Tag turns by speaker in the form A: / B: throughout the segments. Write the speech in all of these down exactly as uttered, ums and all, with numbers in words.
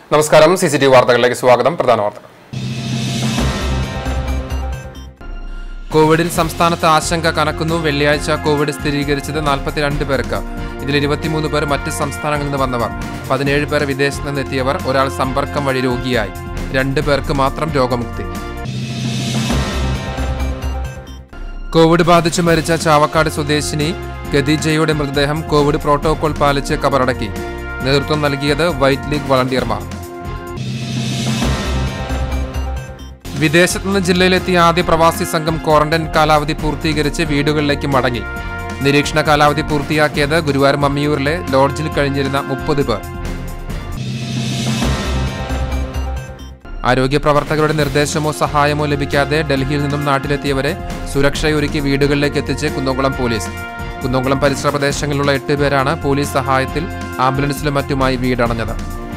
A: നമസ്കാരം. C C T V വാർത്തകളിലേക്ക് സ്വാഗതം. പ്രധാന വാർത്തകൾ. കോവിഡിൽ സംസ്ഥാനത്ത് ആശങ്ക കനക്കുന്നു. വെള്ളിയാഴ്ച കോവിഡ് സ്ഥിരീകരിച്ചത് നാൽപ്പത്തിരണ്ട് പേർക്ക്. ഇതിൽ ഇരുപത്തിമൂന്ന് പേർ മറ്റ് സംസ്ഥാനങ്ങളിൽ നിന്ന് വന്നവർ, പതിനേഴ് പേർ വിദേശത്ത് നിന്നെത്തിയവർ, ഒരാൾ സമ്പർക്കം വഴി രോഗിയായി. രണ്ട് പേർക്ക് മാത്രം രോഗമുക്തി. കോവിഡ് ബാധിച്ചു മരിച്ച ചാവക്കാട് സ്വദേശിനി ഖദീജയുടെ മൃതദേഹം കോവിഡ് പ്രോട്ടോകോൾ പാലിച്ച് കബറടക്കി. നേതൃത്വം നൽകിയത് വൈറ്റ് ലീഗ് വളണ്ടിയർമാർ. വിദേശത്തുനിന്ന് ജില്ലയിലെത്തിയ ആദ്യ പ്രവാസി സംഘം ക്വാറന്റൈൻ കാലാവധി പൂർത്തീകരിച്ച് വീടുകളിലേക്ക് മടങ്ങി. നിരീക്ഷണ കാലാവധി പൂർത്തിയാക്കിയത് ഗുരുവായൂർ മമ്മിയൂരിലെ ലോഡ്ജിൽ കഴിഞ്ഞിരുന്ന മുപ്പത് പേർ. ആരോഗ്യ പ്രവർത്തകരുടെ നിർദ്ദേശമോ സഹായമോ ലഭിക്കാതെ ഡൽഹിയിൽ നിന്നും നാട്ടിലെത്തിയവരെ സുരക്ഷയൊരുക്കി വീടുകളിലേക്ക് എത്തിച്ച് കുന്നംകുളം പോലീസ്. കുന്നംകുളം പരിസര പ്രദേശങ്ങളിലുള്ള എട്ട് പേരാണ് പോലീസ് സഹായത്തിൽ ആംബുലൻസിലും മറ്റുമായി വീടണഞ്ഞത്.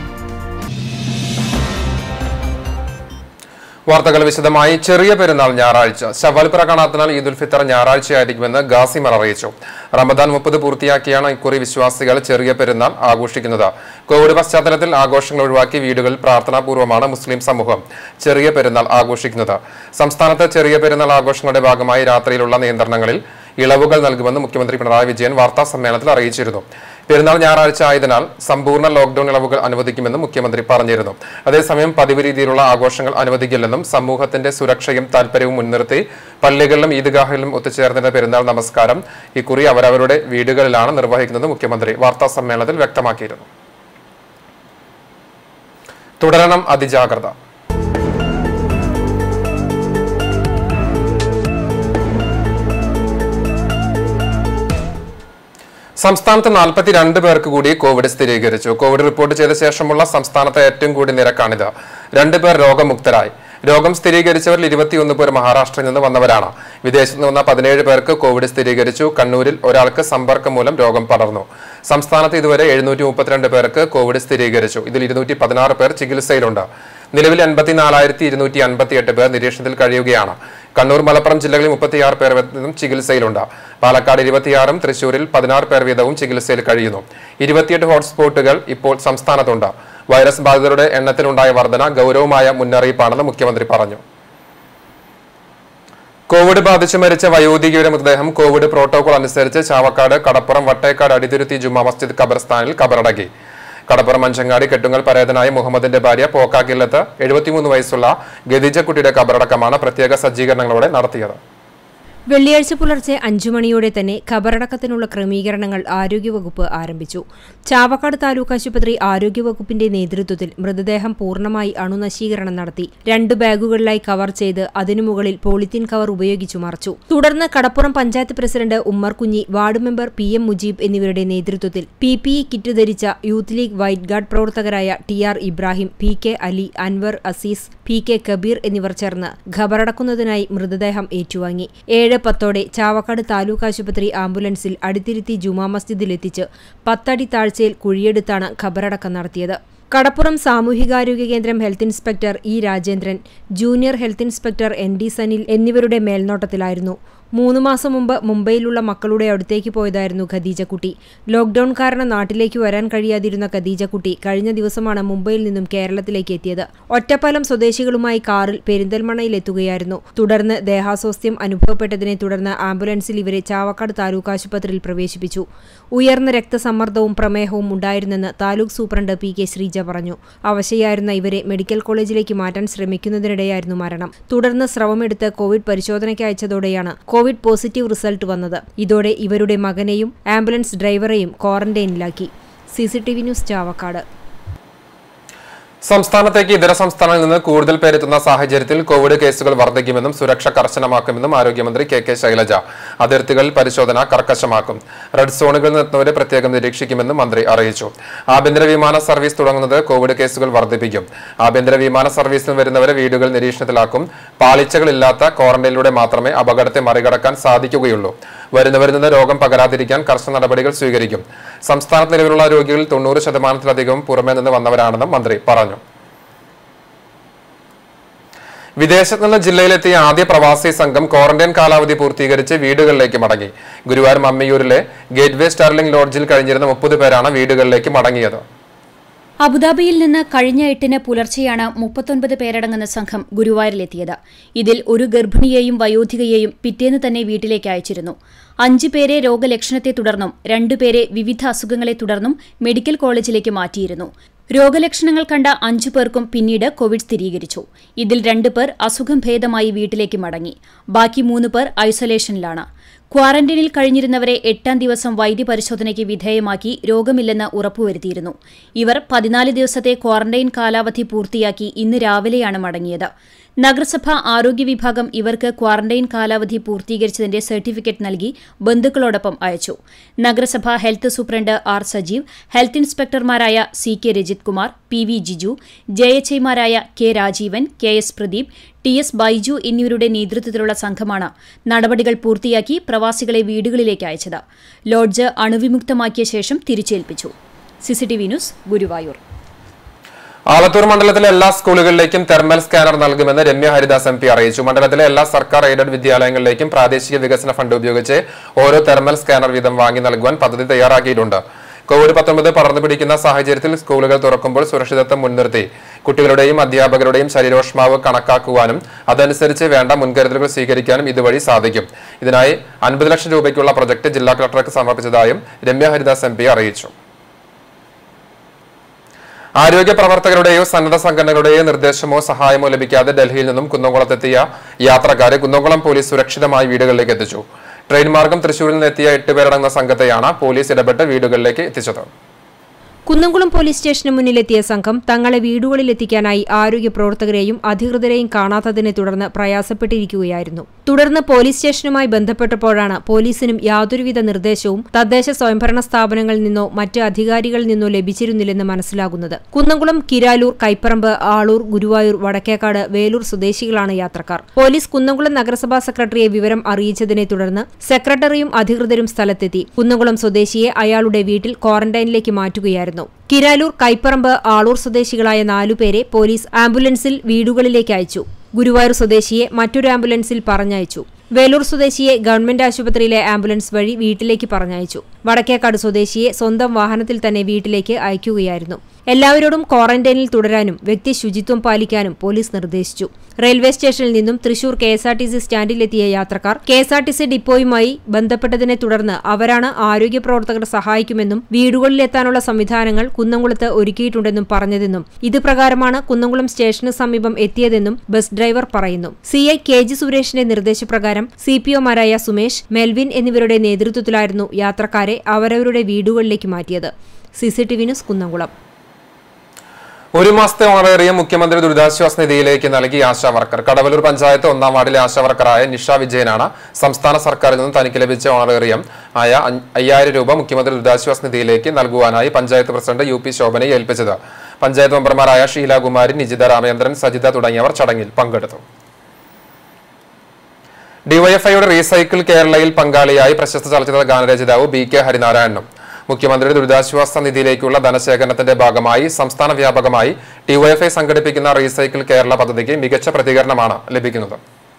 A: വാർത്തകൾ വിശദമായി. ചെറിയ പെരുന്നാൾ ഞായറാഴ്ച. ശവ്വാൽ പിറ കാണാത്തതിനാൽ ഈദുൽ ഫിത്തർ ഞായറാഴ്ചയായിരിക്കുമെന്ന് ഗാസിമർ അറിയിച്ചു. റമദാൻ മുപ്പത് പൂർത്തിയാക്കിയാണ് ഇക്കുറി വിശ്വാസികൾ ചെറിയ പെരുന്നാൾ ആഘോഷിക്കുന്നത്. കോവിഡ് പശ്ചാത്തലത്തിൽ ആഘോഷങ്ങൾ ഒഴിവാക്കി വീടുകളിൽ പ്രാർത്ഥനാപൂർവ്വമാണ് മുസ്ലിം സമൂഹം ചെറിയ പെരുന്നാൾ ആഘോഷിക്കുന്നത്. സംസ്ഥാനത്ത് ചെറിയ പെരുന്നാൾ ആഘോഷങ്ങളുടെ ഭാഗമായി രാത്രിയിലുള്ള നിയന്ത്രണങ്ങളിൽ ഇളവുകൾ നൽകുമെന്ന് മുഖ്യമന്ത്രി പിണറായി വിജയൻ വാർത്താ സമ്മേളനത്തിൽ അറിയിച്ചിരുന്നു. പെരുന്നാൾ ഞായറാഴ്ച ആയതിനാൽ സമ്പൂർണ്ണ ലോക്ഡൌൺ ഇളവുകൾ അനുവദിക്കുമെന്നും മുഖ്യമന്ത്രി പറഞ്ഞിരുന്നു. അതേസമയം പതിവ് രീതിയിലുള്ള ആഘോഷങ്ങൾ അനുവദിക്കില്ലെന്നും സമൂഹത്തിന്റെ സുരക്ഷയും താൽപര്യവും മുൻനിർത്തി പള്ളികളിലും ഈദ്ഗാഹിലും ഒത്തുചേർന്നിരുന്ന പെരുന്നാൾ നമസ്കാരം ഇക്കുറി അവരവരുടെ വീടുകളിലാണ് നിർവഹിക്കുന്നത് മുഖ്യമന്ത്രി വാർത്താ സമ്മേളനത്തിൽ വ്യക്തമാക്കിയിരുന്നു. തുടരണം അതിജാഗ്രത. സംസ്ഥാനത്ത് നാൽപ്പത്തിരണ്ട് പേർക്ക് കൂടി കോവിഡ് സ്ഥിരീകരിച്ചു. കോവിഡ് റിപ്പോർട്ട് ചെയ്ത ശേഷമുള്ള സംസ്ഥാനത്തെ ഏറ്റവും കൂടിയ നിരക്കാണിത്. രണ്ടുപേർ രോഗമുക്തരായി. രോഗം സ്ഥിരീകരിച്ചവരിൽ ഇരുപത്തിയൊന്ന് പേർ മഹാരാഷ്ട്രയിൽ നിന്ന് വന്നവരാണ്. വിദേശത്ത് നിന്ന് വന്ന പതിനേഴ് പേർക്ക് കോവിഡ് സ്ഥിരീകരിച്ചു. കണ്ണൂരിൽ ഒരാൾക്ക് സമ്പർക്കം മൂലം രോഗം പടർന്നു. സംസ്ഥാനത്ത് ഇതുവരെ എഴുന്നൂറ്റി മുപ്പത്തിരണ്ട് പേർക്ക് കോവിഡ് സ്ഥിരീകരിച്ചു. ഇതിൽ ഇരുന്നൂറ്റി പതിനാറ് പേർ ചികിത്സയിലുണ്ട്. നിലവിൽ എൺപത്തിനാലായിരത്തി ഇരുന്നൂറ്റി അൻപത്തി എട്ട് പേർ നിരീക്ഷണത്തിൽ കഴിയുകയാണ്. കണ്ണൂർ, മലപ്പുറം ജില്ലകളിൽ മുപ്പത്തിയാറ് പേർ വീതം ചികിത്സയിലുണ്ട്. പാലക്കാട് ഇരുപത്തിയാറും തൃശൂരിൽ പതിനാറ് പേർ വീതവും ചികിത്സയിൽ കഴിയുന്നു. ഇരുപത്തിയെട്ട് ഹോട്ട്സ്പോട്ടുകൾ ഇപ്പോൾ സംസ്ഥാനത്തുണ്ട്. വൈറസ് ബാധിതരുടെ എണ്ണത്തിലുണ്ടായ വർധന ഗൗരവമായ മുന്നറിയിപ്പാണെന്ന് മുഖ്യമന്ത്രി പറഞ്ഞു. കോവിഡ് ബാധിച്ചു മരിച്ച വയോധികയുടെ മൃതദേഹം കോവിഡ് പ്രോട്ടോകോൾ അനുസരിച്ച് ചാവക്കാട് കടപ്പുറം വട്ടേക്കാട് അടിതുരുത്തി ജുമാ മസ്ജിദ് ഖബർസ്ഥാനിൽ കബറടക്കി. കടപ്പുറം മഞ്ചങ്ങാടി കെട്ടുങ്ങൽ പരേതനായ മുഹമ്മദിന്റെ ഭാര്യ പോക്കാക്കില്ലത്ത് എഴുപത്തിമൂന്ന് വയസ്സുള്ള ഖദീജക്കുട്ടിയുടെ കബറടക്കമാണ് പ്രത്യേക സജ്ജീകരണങ്ങളോടെ നടത്തിയത്.
B: വെള്ളിയാഴ്ച പുലർച്ചെ അഞ്ചു മണിയോടെ തന്നെ ഖബറടക്കത്തിനുള്ള ക്രമീകരണങ്ങൾ ആരോഗ്യവകുപ്പ് ആരംഭിച്ചു. ചാവക്കാട് താലൂക്ക് ആശുപത്രി ആരോഗ്യവകുപ്പിന്റെ നേതൃത്വത്തിൽ മൃതദേഹം പൂർണ്ണമായി അണുനശീകരണം നടത്തി. രണ്ടു ബാഗുകളിലായി കവർ ചെയ്ത് അതിനു മുകളിൽ പോളിത്തീൻ കവർ ഉപയോഗിച്ചു മറച്ചു. തുടർന്ന് കടപ്പുറം panchayat president Ummer Kunhi, ward member P M Mujeeb എന്നിവരുടെ നേതൃത്വത്തിൽ പി പി ഇ കിറ്റ് ധരിച്ച യൂത്ത് ലീഗ് വൈറ്റ് ഗാർഡ് പ്രവർത്തകരായ T R Ibrahim, P K Ali, Anwar Azeez, P K Kabeer എന്നിവർ ചേർന്ന് ഖബറടക്കുന്നതിനായി മൃതദേഹം ഏറ്റുവാങ്ങി. ഏഴ് പത്തോടെ ചാവക്കാട് താലൂക്ക് ആശുപത്രി ആംബുലൻസിൽ അടിത്തിരുത്തി ജുമാ മസ്ജിദിലെത്തിച്ച് പത്തടി താഴ്ചയിൽ കുഴിയെടുത്താണ് ഖബറടക്കം നടത്തിയത്. കടപ്പുറം സാമൂഹികാരോഗ്യ കേന്ദ്രം health inspector E Rajendran, junior health inspector N D Sanil എന്നിവരുടെ മേൽനോട്ടത്തിലായിരുന്നു. മൂന്നു മാസം മുമ്പ് മുംബൈയിലുള്ള മക്കളുടെ അടുത്തേക്ക് പോയതായിരുന്നു ഖദീജക്കുട്ടി. ലോക്ഡൌൺ കാരണം നാട്ടിലേക്ക് വരാൻ കഴിയാതിരുന്ന ഖദീജക്കുട്ടി കഴിഞ്ഞ ദിവസമാണ് മുംബൈയിൽ നിന്നും കേരളത്തിലേക്ക് എത്തിയത്. ഒറ്റപ്പാലം സ്വദേശികളുമായി കാറിൽ പെരിന്തൽമണ്ണയിലെത്തുകയായിരുന്നു. തുടർന്ന് ദേഹാസ്വാസ്ഥ്യം അനുഭവപ്പെട്ടതിനെ തുടർന്ന് ആംബുലൻസിൽ ഇവരെ ചാവക്കാട് താലൂക്ക് ആശുപത്രിയിൽ പ്രവേശിപ്പിച്ചു. ഉയർന്ന രക്തസമ്മർദ്ദവും പ്രമേഹവും ഉണ്ടായിരുന്നെന്ന് taluk superintendent P K Sreeja പറഞ്ഞു. അവശയായിരുന്ന ഇവരെ മെഡിക്കൽ കോളേജിലേക്ക് മാറ്റാൻ ശ്രമിക്കുന്നതിനിടെയായിരുന്നു മരണം. തുടർന്ന് സ്രവമെടുത്ത് കോവിഡ് പരിശോധനയ്ക്ക് അയച്ചതോടെയാണ് കോവിഡ് പോസിറ്റീവ് റിസൾട്ട് വന്നത്. ഇതോടെ ഇവരുടെ മകനെയും ആംബുലൻസ് ഡ്രൈവറെയും ക്വാറന്റൈനിലാക്കി. C C T V news Chavakkad.
A: സംസ്ഥാനത്തേക്ക് ഇതര സംസ്ഥാനങ്ങളിൽ നിന്ന് കൂടുതൽ പേരെത്തുന്ന സാഹചര്യത്തിൽ കോവിഡ് കേസുകൾ വർദ്ധിക്കുമെന്നും സുരക്ഷ കർശനമാക്കുമെന്നും ആരോഗ്യമന്ത്രി കെ കെ ശൈലജ. അതിർത്തികളിൽ പരിശോധന കർക്കശമാക്കും. റെഡ് സോണുകളിൽ നിന്നെത്തുന്നവരെ പ്രത്യേകം നിരീക്ഷിക്കുമെന്നും മന്ത്രി അറിയിച്ചു. ആഭ്യന്തര വിമാന സർവീസ് തുടങ്ങുന്നത് കോവിഡ് കേസുകൾ വർദ്ധിപ്പിക്കും. ആഭ്യന്തര വിമാന സർവീസിൽ വരുന്നവരെ വീടുകൾ നിരീക്ഷണത്തിലാക്കും. പാളിച്ചകളില്ലാത്ത ക്വാറന്റൈനിലൂടെ മാത്രമേ അപകടത്തെ മറികടക്കാൻ സാധിക്കുകയുള്ളൂ. വരുന്നവരിൽ നിന്ന് രോഗം പകരാതിരിക്കാൻ കർശന നടപടികൾ സ്വീകരിക്കും. സംസ്ഥാനത്ത് നിലവിലുള്ള രോഗികളിൽ തൊണ്ണൂറ് ശതമാനത്തിലധികം പുറമേ നിന്ന് വന്നവരാണെന്നും മന്ത്രി പറഞ്ഞു. വിദേശത്ത് നിന്ന് ജില്ലയിലെത്തിയ ആദ്യ പ്രവാസി സംഘം ക്വാറന്റൈൻ കാലാവധി പൂർത്തീകരിച്ച് വീടുകളിലേക്ക് മടങ്ങി. ഗുരുവായൂർ മമ്മിയൂരിലെ ഗേറ്റ്വേ സ്റ്റാർലിംഗ് ലോഡ്ജിൽ കഴിഞ്ഞിരുന്ന മുപ്പത് പേരാണ് വീടുകളിലേക്ക് മടങ്ങിയത്.
C: അബുദാബിയിൽ നിന്ന് കഴിഞ്ഞ എട്ടിന് പുലർച്ചെയാണ് മുപ്പത്തൊൻപത് പേരടങ്ങുന്ന സംഘം ഗുരുവായൂരിലെത്തിയത്. ഇതിൽ ഒരു ഗർഭിണിയെയും വയോധികയെയും പിറ്റേന്ന് തന്നെ വീട്ടിലേക്ക് അയച്ചിരുന്നു. അഞ്ച് പേരെ രോഗലക്ഷണത്തെ തുടർന്നും രണ്ടുപേരെ വിവിധ അസുഖങ്ങളെ തുടർന്നും മെഡിക്കൽ കോളേജിലേക്ക് മാറ്റിയിരുന്നു. രോഗലക്ഷണങ്ങൾ കണ്ട അഞ്ചു പേർക്കും പിന്നീട് കോവിഡ് സ്ഥിരീകരിച്ചു. ഇതിൽ രണ്ടു പേർ അസുഖം ഭേദമായി വീട്ടിലേക്ക് മടങ്ങി. ബാക്കി മൂന്ന് പേർ ഐസൊലേഷനിലാണ്. ക്വാറന്റൈനിൽ കഴിഞ്ഞിരുന്നവരെ എട്ടാം ദിവസം വൈദ്യപരിശോധനയ്ക്ക് വിധേയമാക്കി രോഗമില്ലെന്ന് ഉറപ്പുവരുത്തിയിരുന്നു. ഇവർ പതിനാല് ദിവസത്തെ ക്വാറന്റൈൻ കാലാവധി പൂർത്തിയാക്കി ഇന്ന് രാവിലെയാണ് മടങ്ങിയത്. നഗരസഭ ആരോഗ്യ വിഭാഗം ഇവർക്ക് ക്വാറന്റൈൻ കാലാവധി പൂർത്തീകരിച്ചതിന്റെ സർട്ടിഫിക്കറ്റ് നൽകി ബന്ധുക്കളോടൊപ്പം അയച്ചു. നഗരസഭ health superintendent R Sajeev, health ഇൻസ്പെക്ടർമാരായ C K Rajith Kumar, P V Jiju, J H ഐമാരായ K Rajeevan, K S Pradeep, T S Baiju എന്നിവരുടെ നേതൃത്വത്തിലുള്ള സംഘമാണ് നടപടികൾ പൂർത്തിയാക്കി പ്രവാസികളെ വീടുകളിലേക്ക് അയച്ചത്. ലോഡ്ജ് അണുവിമുക്തമാക്കിയ ശേഷം തിരിച്ചേൽപ്പിച്ചു. CCTV news, Guruvayur.
A: ആലത്തൂർ മണ്ഡലത്തിലെ എല്ലാ സ്കൂളുകളിലേക്കും തെർമൽ സ്കാനർ നൽകുമെന്ന് രമ്യ ഹരിദാസ് എം പി അറിയിച്ചു. മണ്ഡലത്തിലെ എല്ലാ സർക്കാർ എയ്ഡഡ് വിദ്യാലയങ്ങളിലേക്കും പ്രാദേശിക വികസന ഫണ്ട് ഉപയോഗിച്ച് ഓരോ തെർമൽ സ്കാനർ വീതം വാങ്ങി നൽകുവാൻ പദ്ധതി തയ്യാറാക്കിയിട്ടുണ്ട്. കോവിഡ് പത്തൊമ്പത് പടർന്നു പിടിക്കുന്ന സാഹചര്യത്തിൽ സ്കൂളുകൾ തുറക്കുമ്പോൾ സുരക്ഷിതത്വം മുൻനിർത്തി കുട്ടികളുടെയും അധ്യാപകരുടെയും ശരീരോഷ്മാവ് കണക്കാക്കുവാനും അതനുസരിച്ച് വേണ്ട മുൻകരുതലുകൾ സ്വീകരിക്കാനും ഇതുവഴി സാധിക്കും. ഇതിനായി അൻപത് ലക്ഷം രൂപയ്ക്കുള്ള പ്രൊജക്ട് ജില്ലാ കളക്ടർക്ക് സമർപ്പിച്ചതായും രമ്യ ഹരിദാസ് എം പി അറിയിച്ചു. ആരോഗ്യ പ്രവർത്തകരുടെയോ സന്നദ്ധ സംഘടനകളുടെയോ നിർദ്ദേശമോ സഹായമോ ലഭിക്കാതെ ഡൽഹിയിൽ നിന്നും കുന്നംകുളത്തെത്തിയ യാത്രക്കാരെ കുന്നംകുളം പോലീസ് സുരക്ഷിതമായി വീടുകളിലേക്ക് എത്തിച്ചു. ട്രെയിൻ മാർഗം തൃശൂരിൽ നിന്നെത്തിയ എട്ടുപേരടങ്ങുന്ന സംഘത്തെയാണ് പോലീസ് ഇടപെട്ട് വീടുകളിലേക്ക് എത്തിച്ചത്.
B: കുന്നംകുളം പോലീസ് സ്റ്റേഷന് മുന്നിലെത്തിയ സംഘം തങ്ങളെ വീടുകളിലെത്തിക്കാനായി ആരോഗ്യ പ്രവർത്തകരെയും അധികൃതരെയും കാണാത്തതിനെ തുടർന്ന് പ്രയാസപ്പെട്ടിരിക്കുകയായിരുന്നു. തുടർന്ന് പോലീസ് സ്റ്റേഷനുമായി ബന്ധപ്പെട്ടപ്പോഴാണ് പോലീസിനും യാതൊരുവിധ നിർദ്ദേശവും തദ്ദേശ സ്വയംഭരണ സ്ഥാപനങ്ങളിൽ നിന്നോ മറ്റ് അധികാരികളിൽ നിന്നോ ലഭിച്ചിരുന്നില്ലെന്ന് മനസ്സിലാകുന്നത്. കുന്നംകുളം, കിരാലൂർ, കൈപ്പറമ്പ്, ആളൂർ, ഗുരുവായൂർ, വടക്കേക്കാട്, വേലൂർ സ്വദേശികളാണ് യാത്രക്കാർ. പോലീസ് കുന്നംകുളം നഗരസഭാ സെക്രട്ടറിയെ വിവരം അറിയിച്ചതിനെ തുടർന്ന് സെക്രട്ടറിയും അധികൃതരും സ്ഥലത്തെത്തി കുന്നംകുളം സ്വദേശിയെ അയാളുടെ വീട്ടിൽ ക്വാറന്റൈനിലേക്ക് മാറ്റുകയായിരുന്നു. കിരാലൂർ, കൈപ്പറമ്പ്, ആളൂർ സ്വദേശികളായ നാലുപേരെ പോലീസ് ആംബുലൻസിൽ വീടുകളിലേക്ക് അയച്ചു. ഗുരുവായൂർ സ്വദേശിയെ മറ്റൊരു ആംബുലൻസിൽ പറഞ്ഞയച്ചു. വേലൂർ സ്വദേശിയെ ഗവൺമെന്റ് ആശുപത്രിയിലെ ആംബുലൻസ് വഴി വീട്ടിലേക്ക് പറഞ്ഞയച്ചു. വടക്കേക്കാട് സ്വദേശിയെ സ്വന്തം വാഹനത്തിൽ തന്നെ വീട്ടിലേക്ക് അയക്കുകയായിരുന്നു. എല്ലാവരോടും ക്വാറന്റൈനിൽ തുടരാനും വ്യക്തി ശുചിത്വം പാലിക്കാനും പോലീസ് നിർദ്ദേശിച്ചു. റെയിൽവേ സ്റ്റേഷനിൽ നിന്നും Thrissur K S R T C സ്റ്റാൻഡിലെത്തിയ യാത്രക്കാർ K S R T C ഡിപ്പോയുമായി ബന്ധപ്പെട്ടതിനെ തുടർന്ന് അവരാണ് ആരോഗ്യ പ്രവർത്തകർ സഹായിക്കുമെന്നും വീടുകളിലെത്താനുള്ള സംവിധാനങ്ങൾ കുന്നംകുളത്ത് ഒരുക്കിയിട്ടുണ്ടെന്നും പറഞ്ഞതെന്നും ഇത് പ്രകാരമാണ് കുന്നംകുളം സ്റ്റേഷന് സമീപം എത്തിയതെന്നും ബസ് ഡ്രൈവർ പറയുന്നു. സി ഐ കെ ജി സുരേഷിന്റെ നിർദ്ദേശപ്രകാരം സി പി ഒമാരായ സുമേഷ്, മെൽവിൻ എന്നിവരുടെ നേതൃത്വത്തിലായിരുന്നു യാത്രക്കാരെ അവരവരുടെ വീടുകളിലേക്ക് മാറ്റിയത്. CCTV news, Kunnamkulam.
A: ഒരു മാസത്തെ ഓണറേറിയം മുഖ്യമന്ത്രി ദുരിതാശ്വാസ നിധിയിലേക്ക് നൽകി ആശാ വർക്കർ. കടവലൂർ പഞ്ചായത്ത് ഒന്നാം വാർഡിലെ ആശാ വർക്കറായ നിഷ വിജയനാണ് സംസ്ഥാന സർക്കാരിൽ നിന്നും തനിക്ക് ലഭിച്ച ഓണറേറിയം ആയ അയ്യായിരം രൂപ മുഖ്യമന്ത്രി ദുരിതാശ്വാസ നിധിയിലേക്ക് നൽകുവാനായി പഞ്ചായത്ത് പ്രസിഡന്റ് യു പി ശോഭനയെ ഏൽപ്പിച്ചത്. പഞ്ചായത്ത് മെമ്പർമാരായ ഷീലാകുമാരി, നിജിത രാമചന്ദ്രൻ, സജിത തുടങ്ങിയവർ ചടങ്ങിൽ പങ്കെടുത്തു. ഡിവൈഎഫ്ഐയുടെ റീസൈക്കിൾ കേരളയിൽ പങ്കാളിയായി പ്രശസ്ത ചലച്ചിത്ര ഗാനരചയിതാവ് ബി കെ ഹരിനാരായണനും മുഖ്യമന്ത്രി ദുരിതാശ്വാസ നിധിയിലേക്കുള്ള ധനശേഖരണത്തിന്റെ ഭാഗമായി സംസ്ഥാന വ്യാപകമായി ഡിവൈഎഫ്ഐ സംഘടിപ്പിക്കുന്ന റീസൈക്കിൾ കേരള പദ്ധതിക്ക് മികച്ച പ്രതികരണമാണ് ലഭിക്കുന്നത്.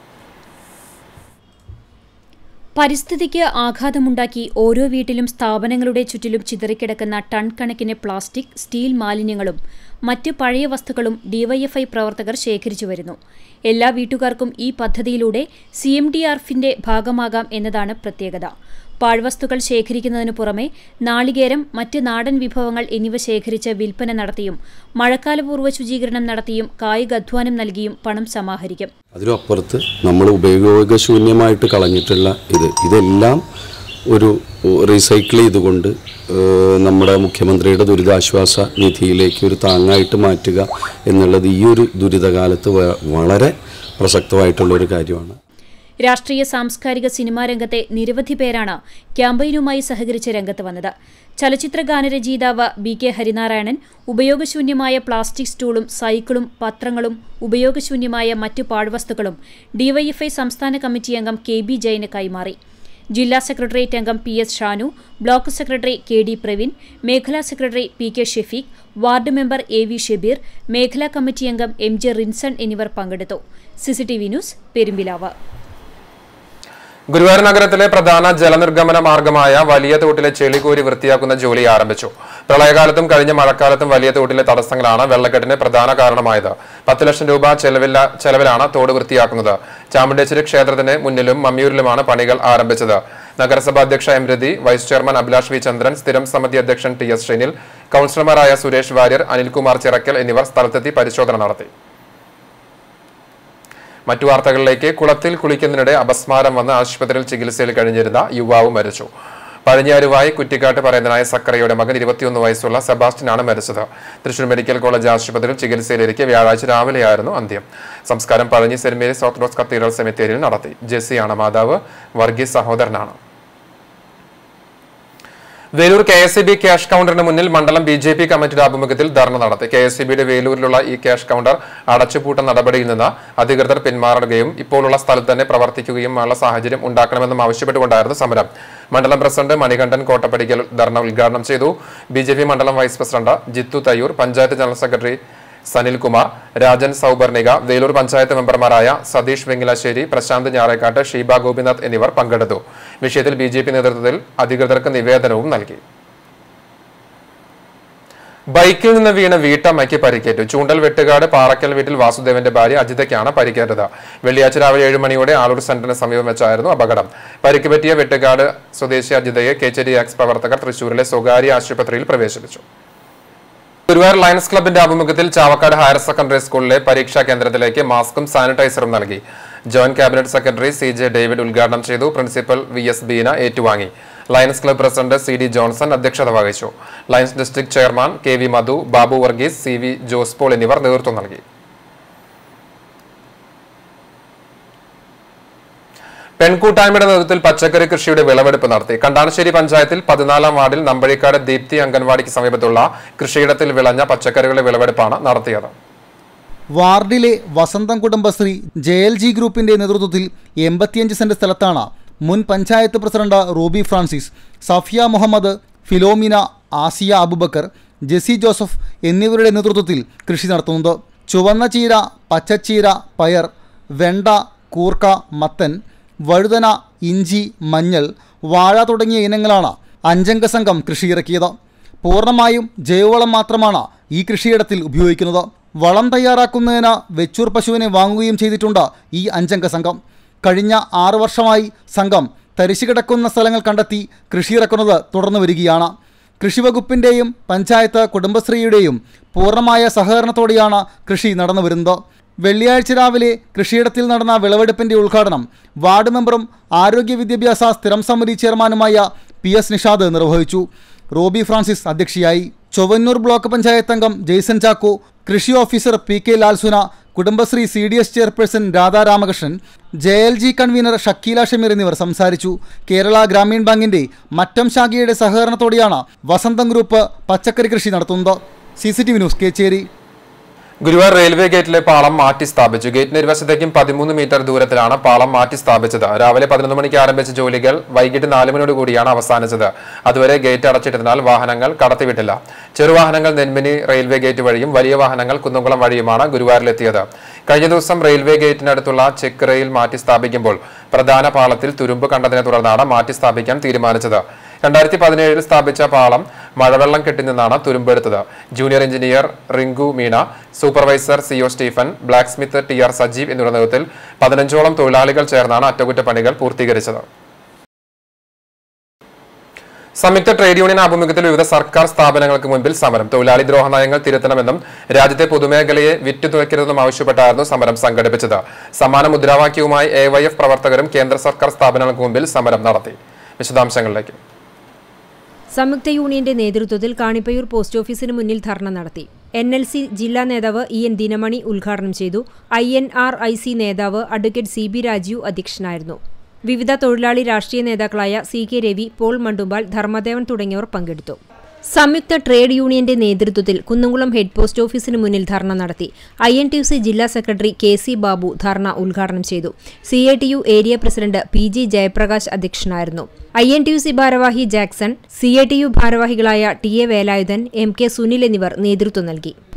C: പരിസ്ഥിതിക്ക് ആഘാതമുണ്ടാക്കി ഓരോ വീട്ടിലും സ്ഥാപനങ്ങളുടെ ചുറ്റിലും ചിതറിക്കിടക്കുന്ന ടൺ കണക്കിന് പ്ലാസ്റ്റിക്, സ്റ്റീൽ മാലിന്യങ്ങളും മറ്റ് പഴയ വസ്തുക്കളും ഡിവൈഎഫ്ഐ പ്രവർത്തകർ ശേഖരിച്ചു വരുന്നു. എല്ലാ വീട്ടുകാർക്കും ഈ പദ്ധതിയിലൂടെ സി എം ഡി ആർ എഫിന്റെ ഭാഗമാകാം എന്നതാണ് പ്രത്യേകത. പാഴ്വസ്തുക്കൾ ശേഖരിക്കുന്നതിനു പുറമെ നാളികേരം, മറ്റ് നാടൻ വിഭവങ്ങൾ എന്നിവ ശേഖരിച്ച് വിൽപ്പന നടത്തിയും മഴക്കാലപൂർവ്വ ശുചീകരണം നടത്തിയും കായികാധ്വാനം നൽകിയും പണം സമാഹരിക്കും.
D: അതിനപ്പുറത്ത് നമ്മൾ ഉപയോഗശൂന്യമായിട്ട് കളഞ്ഞിട്ടുള്ള ഇത് ഇതെല്ലാം ഒരു റീസൈക്കിൾ ചെയ്തുകൊണ്ട് നമ്മുടെ മുഖ്യമന്ത്രിയുടെ ദുരിതാശ്വാസ നിധിയിലേക്ക് ഒരു താങ്ങായിട്ട് മാറ്റുക എന്നുള്ളത് ഈ ഒരു ദുരിതകാലത്ത് വളരെ പ്രസക്തമായിട്ടുള്ളൊരു കാര്യമാണ്.
C: രാഷ്ട്രീയ, സാംസ്കാരിക, സിനിമാ രംഗത്തെ നിരവധി പേരാണ് ക്യാമ്പയിനുമായി സഹകരിച്ച് രംഗത്ത് വന്നത്. ചലച്ചിത്ര ഗാനരചയിതാവ് ബി കെ ഹരിനാരായണൻ ഉപയോഗശൂന്യമായ പ്ലാസ്റ്റിക് സ്റ്റൂളും സൈക്കിളും പത്രങ്ങളും ഉപയോഗശൂന്യമായ മറ്റു പാഴ്വസ്തുക്കളും ഡിവൈഎഫ്ഐ സംസ്ഥാന കമ്മിറ്റി അംഗം കെ ബി ജയന് കൈമാറി. ജില്ലാ സെക്രട്ടേറിയറ്റ് അംഗം P S Shanu, block secretary K D Praveen, മേഖലാ secretary P K Shefeeq, ward member A V Shabeer, മേഖലാ കമ്മിറ്റി അംഗം എം ജെ റിൻസൺ എന്നിവർ പങ്കെടുത്തു. CCTV news, Perumpilavu.
A: ഗുരുവായൂർ നഗരത്തിലെ പ്രധാന ജലനിർഗമന മാർഗമായ വലിയ തോട്ടിലെ ചെളികോരി വൃത്തിയാക്കുന്ന ജോലി ആരംഭിച്ചു. പ്രളയകാലത്തും കഴിഞ്ഞ മഴക്കാലത്തും വലിയ തോട്ടിലെ തടസ്സങ്ങളാണ് വെള്ളക്കെട്ടിന് പ്രധാന കാരണമായത്. പത്ത് ലക്ഷം രൂപ ചെലവില്ല ചെലവിലാണ് തോട് വൃത്തിയാക്കുന്നത്. ചാമുണ്ടേശ്വരി ക്ഷേത്രത്തിന് മുന്നിലും മമ്മിയൂരിലുമാണ് പണികൾ ആരംഭിച്ചത്. നഗരസഭാ അധ്യക്ഷ M Rathi, vice chairman Abhilash V Chandran, സ്ഥിരം സമിതി അധ്യക്ഷൻ ടി എസ് ഷെനിൽ, കൌൺസിലർമാരായ സുരേഷ് വാര്യർ, അനിൽകുമാർ ചിറക്കൽ എന്നിവർ സ്ഥലത്തെത്തി പരിശോധന നടത്തി. മറ്റു വാർത്തകളിലേക്ക്. കുളത്തിൽ കുളിക്കുന്നതിനിടെ അപസ്മാരം വന്ന് ആശുപത്രിയിൽ ചികിത്സയിൽ കഴിഞ്ഞിരുന്ന യുവാവ് മരിച്ചു. പഴഞ്ഞാരുവായി കുറ്റിക്കാട്ട് പറയുന്നതിനായ സക്കറയുടെ മകൻ ഇരുപത്തിയൊന്ന് വയസ്സുള്ള സെബാസ്റ്റ്യനാണ് മരിച്ചത്. തൃശൂർ മെഡിക്കൽ കോളേജ് ആശുപത്രിയിൽ ചികിത്സയിലിരിക്കെ വ്യാഴാഴ്ച രാവിലെയായിരുന്നു അന്ത്യം. സംസ്കാരം Pazhanji saint Mary's orthodox cathedral സെമിത്തേരിയിൽ നടത്തി. ജെസ്സിയാണ് മാതാവ്, വർഗീസ് സഹോദരനാണ്. Veloor K S E B cash കൗണ്ടറിന് മുന്നിൽ മണ്ഡലം ബി ജെ പി കമ്മിറ്റിയുടെ ആഭിമുഖ്യത്തിൽ ധർണ നടത്തി. കെ എസ് ഇ ബിയുടെ വേലൂരിലുള്ള ഈ ക്യാഷ് കൗണ്ടർ അടച്ചുപൂട്ട നടപടിയിൽ നിന്ന് അധികൃതർ പിന്മാറുകയും ഇപ്പോഴുള്ള സ്ഥലത്ത് തന്നെ പ്രവർത്തിക്കുകയും ഉള്ള സാഹചര്യം ഉണ്ടാക്കണമെന്നും ആവശ്യപ്പെട്ടുകൊണ്ടായിരുന്നു സമരം. മണ്ഡലം പ്രസിഡന്റ് മണികണ്ഠൻ കോട്ടപ്പടിക്കൽ ധർണ ഉദ്ഘാടനം ചെയ്തു. ബി ജെ പി മണ്ഡലം vice president Jithu Thayyur, panchayat general secretary Sanilkumar, Rajan Soubarnika, Veloor panchayat മെമ്പർമാരായ സതീഷ് വെങ്കിലാശ്ശേരി, പ്രശാന്ത് ഞാറേക്കാട്ട്, ഷീബ ഗോപിനാഥ് എന്നിവർ പങ്കെടുത്തു. വിഷയത്തിൽ ബി ജെ പി നേതൃത്വത്തിൽ അധികൃതർക്ക് നിവേദനവും നൽകി. ബൈക്കിൽ നിന്ന് വീണ് വീട്ടമ്മയ്ക്ക് പരിക്കേറ്റു. ചൂണ്ടൽ വെട്ടുകാട് പാറക്കൽ വീട്ടിൽ വാസുദേവന്റെ ഭാര്യ അജിതയ്ക്കാണ് പരിക്കേറ്റത്. വെള്ളിയാഴ്ച രാവിലെ ഏഴ് മണിയോടെ ആളൂർ സെന്ററിന് സമീപം വെച്ചായിരുന്നു അപകടം. പരിക്ക് പറ്റിയ വെട്ടുകാട് സ്വദേശി അജിതയെ കേച്ചേരി എക്സ് പ്രവർത്തകർ തൃശൂരിലെ സ്വകാര്യ ആശുപത്രിയിൽ പ്രവേശിപ്പിച്ചു. ഗുരുവായൂർ ലയൺസ് ക്ലബിന്റെ ആഭിമുഖ്യത്തിൽ ചാവക്കാട് ഹയർ സെക്കൻഡറി സ്കൂളിലെ പരീക്ഷാ കേന്ദ്രത്തിലേക്ക് മാസ്കും സാനിറ്റൈസറും നൽകി. Joint cabinet secretary C J David ഉദ്ഘാടനം ചെയ്തു. പ്രിൻസിപ്പൽ വി എസ് ബീന ഏറ്റുവാങ്ങി. Lions Club president C D Johnson അധ്യക്ഷത വഹിച്ചു. Lions district chairman K V Madhu, Babu Varghese, C V Josepaul എന്നിവർ നേതൃത്വം നൽകി. പെൺകൂട്ടായ്മയുടെ നേതൃത്വത്തിൽ പച്ചക്കറി കൃഷിയുടെ വിളവെടുപ്പ് നടത്തി. കണ്ടാണശ്ശേരി പഞ്ചായത്തിൽ പതിനാലാം വാർഡിൽ നമ്പഴിക്കാട് ദീപ്തി അംഗൻവാടിക്ക് സമീപത്തുള്ള കൃഷിയിടത്തിൽ വിളഞ്ഞ പച്ചക്കറികളുടെ വിളവെടുപ്പാണ് നടത്തിയത്.
E: വാർഡിലെ വസന്തം കുടുംബശ്രീ ജെ എൽ ജി ഗ്രൂപ്പിന്റെ നേതൃത്വത്തിൽ എൺപത്തിയഞ്ച് സെന്റ് സ്ഥലത്താണ് മുൻ പഞ്ചായത്ത് പ്രസിഡന്റ് റൂബി ഫ്രാൻസിസ്, സഫിയ മുഹമ്മദ്, ഫിലോമിന, ആസിയ അബുബക്കർ, ജെസി ജോസഫ് എന്നിവരുടെ നേതൃത്വത്തിൽ കൃഷി നടത്തുന്നത്. ചുവന്ന ചീര, പച്ചച്ചീര, പയർ, വെണ്ട, കൂർക്ക, മത്തൻ, വഴുതന, ഇഞ്ചി, മഞ്ഞൾ, വാഴ തുടങ്ങിയ ഇനങ്ങളാണ് അഞ്ചംഗ സംഘം കൃഷിയിറക്കിയത്. പൂർണ്ണമായും ജൈവവളം മാത്രമാണ് ഈ കൃഷിയിടത്തിൽ ഉപയോഗിക്കുന്നത്. വളം തയ്യാറാക്കുന്നതിന് വെച്ചൂർ പശുവിനെ വാങ്ങുകയും ചെയ്തിട്ടുണ്ട് ഈ അഞ്ചംഗ സംഘം. കഴിഞ്ഞ ആറു വർഷമായി സംഘം തരിശു കിടക്കുന്ന സ്ഥലങ്ങൾ കണ്ടെത്തി കൃഷിയിറക്കുന്നത് തുടർന്നു വരികയാണ്. കൃഷിവകുപ്പിൻ്റെയും പഞ്ചായത്ത് കുടുംബശ്രീയുടെയും പൂർണ്ണമായ സഹകരണത്തോടെയാണ് കൃഷി നടന്നു വരുന്നത്. വെള്ളിയാഴ്ച രാവിലെ കൃഷിയിടത്തിൽ നടന്ന വിളവെടുപ്പിന്റെ ഉദ്ഘാടനം വാർഡ് മെമ്പറും ആരോഗ്യ വിദ്യാഭ്യാസ സ്ഥിരം സമിതി ചെയർമാനുമായ പി എസ് നിഷാദ് നിർവഹിച്ചു. റോബി ഫ്രാൻസിസ് അധ്യക്ഷയായി. ചൊവ്വന്നൂർ ബ്ലോക്ക് പഞ്ചായത്ത് അംഗം ജെയ്സൺ ചാക്കോ, കൃഷി officer P K Lalsuna, Kudumbashree C D S chairperson Radha Ramakrishnan, J L G convener Shakeela Shameer എന്നിവർ സംസാരിച്ചു. കേരള ഗ്രാമീൺ ബാങ്കിന്റെ മറ്റം ശാഖയുടെ സഹകരണത്തോടെയാണ് വസന്തം ഗ്രൂപ്പ് പച്ചക്കറി കൃഷി നടത്തുന്നത്. C C T V news, Kecheri.
A: Guruvayur railway ഗേറ്റിലെ പാളം മാറ്റി സ്ഥാപിച്ചു. ഗേറ്റിന് ഇരുവശത്തേക്കും പതിമൂന്ന് മീറ്റർ ദൂരത്തിലാണ് പാളം മാറ്റി സ്ഥാപിച്ചത്. രാവിലെ പതിനൊന്ന് മണിക്ക് ആരംഭിച്ച ജോലികൾ വൈകിട്ട് നാല് മണിയോട് കൂടിയാണ് അവസാനിച്ചത്. അതുവരെ ഗേറ്റ് അടച്ചിട്ടതിനാൽ വാഹനങ്ങൾ കടത്തിവിട്ടില്ല. ചെറുവാഹനങ്ങൾ നെന്മിനി റെയിൽവേ ഗേറ്റ് വഴിയും വലിയ വാഹനങ്ങൾ കുന്നംകുളം വഴിയുമാണ് ഗുരുവായൂരിലെത്തിയത്. കഴിഞ്ഞ ദിവസം റെയിൽവേ ഗേറ്റിനടുത്തുള്ള ചെക്ക് റെയിൽ മാറ്റി സ്ഥാപിക്കുമ്പോൾ പ്രധാന പാളത്തിൽ തുരുമ്പ് കണ്ടതിനെ തുടർന്നാണ് മാറ്റി സ്ഥാപിക്കാൻ തീരുമാനിച്ചത്. രണ്ടായിരത്തി പതിനേഴിൽ സ്ഥാപിച്ച പാളം മഴവെള്ളം കെട്ടിനിന്നാണ് തുരുമ്പെടുത്തത്. Junior engineer Rinku Meena, supervisor C O Stephen, blacksmith T R Sajeev എന്നിവരുടെ നേതൃത്വത്തിൽ പതിനഞ്ചോളം തൊഴിലാളികൾ ചേർന്നാണ് അറ്റകുറ്റപ്പണികൾ പൂർത്തീകരിച്ചത്. സംയുക്ത ട്രേഡ് യൂണിയൻ ആഭിമുഖ്യത്തിൽ വിവിധ സർക്കാർ സ്ഥാപനങ്ങൾക്ക് മുൻപിൽ സമരം. തൊഴിലാളി ദ്രോഹ നയങ്ങൾ തിരുത്തണമെന്നും രാജ്യത്തെ പൊതുമേഖലയെ വിറ്റുതുറയ്ക്കരുതെന്നും ആവശ്യപ്പെട്ടായിരുന്നു സമരം സംഘടിപ്പിച്ചത്. സമാന മുദ്രാവാക്യവുമായി എ വൈ എഫ് പ്രവർത്തകരും കേന്ദ്ര സർക്കാർ സ്ഥാപനങ്ങൾക്ക് മുൻപിൽ സമരം നടത്തി. വിശദാംശങ്ങളിലേക്ക്.
B: സംയുക്ത യൂണിയന്റെ നേതൃത്വത്തിൽ കാണിപ്പയൂർ പോസ്റ്റ് ഓഫീസിന് മുന്നിൽ ധർണ നടത്തി. എൻ എൽ സി ജില്ലാ നേതാവ് ഇ എൻ ദിനമണി ഉദ്ഘാടനം ചെയ്തു. I N R I C നേതാവ് അഡ്വക്കേറ്റ് സി ബി രാജീവ് അധ്യക്ഷനായിരുന്നു. വിവിധ തൊഴിലാളി രാഷ്ട്രീയ നേതാക്കളായ സി കെ രവി, പോൾ മണ്ടുമ്പാൽ, ധർമ്മദേവൻ തുടങ്ങിയവർ പങ്കെടുത്തു. സംയുക്ത ട്രേഡ് യൂണിയന്റെ നേതൃത്വത്തിൽ കുന്നംകുളം ഹെഡ് പോസ്റ്റ് ഓഫീസിന് മുന്നിൽ ധർണ നടത്തി. I N T U C ജില്ലാ secretary K C Babu dharna ഉദ്ഘാടനം ചെയ്തു. C A T U area president P G Jayaprakash അധ്യക്ഷനായിരുന്നു. I N T U C ഭാരവാഹി Jackson, C A T U ഭാരവാഹികളായ T A Velayudhan, M K Sunil എന്നിവർ നേതൃത്വം നൽകി.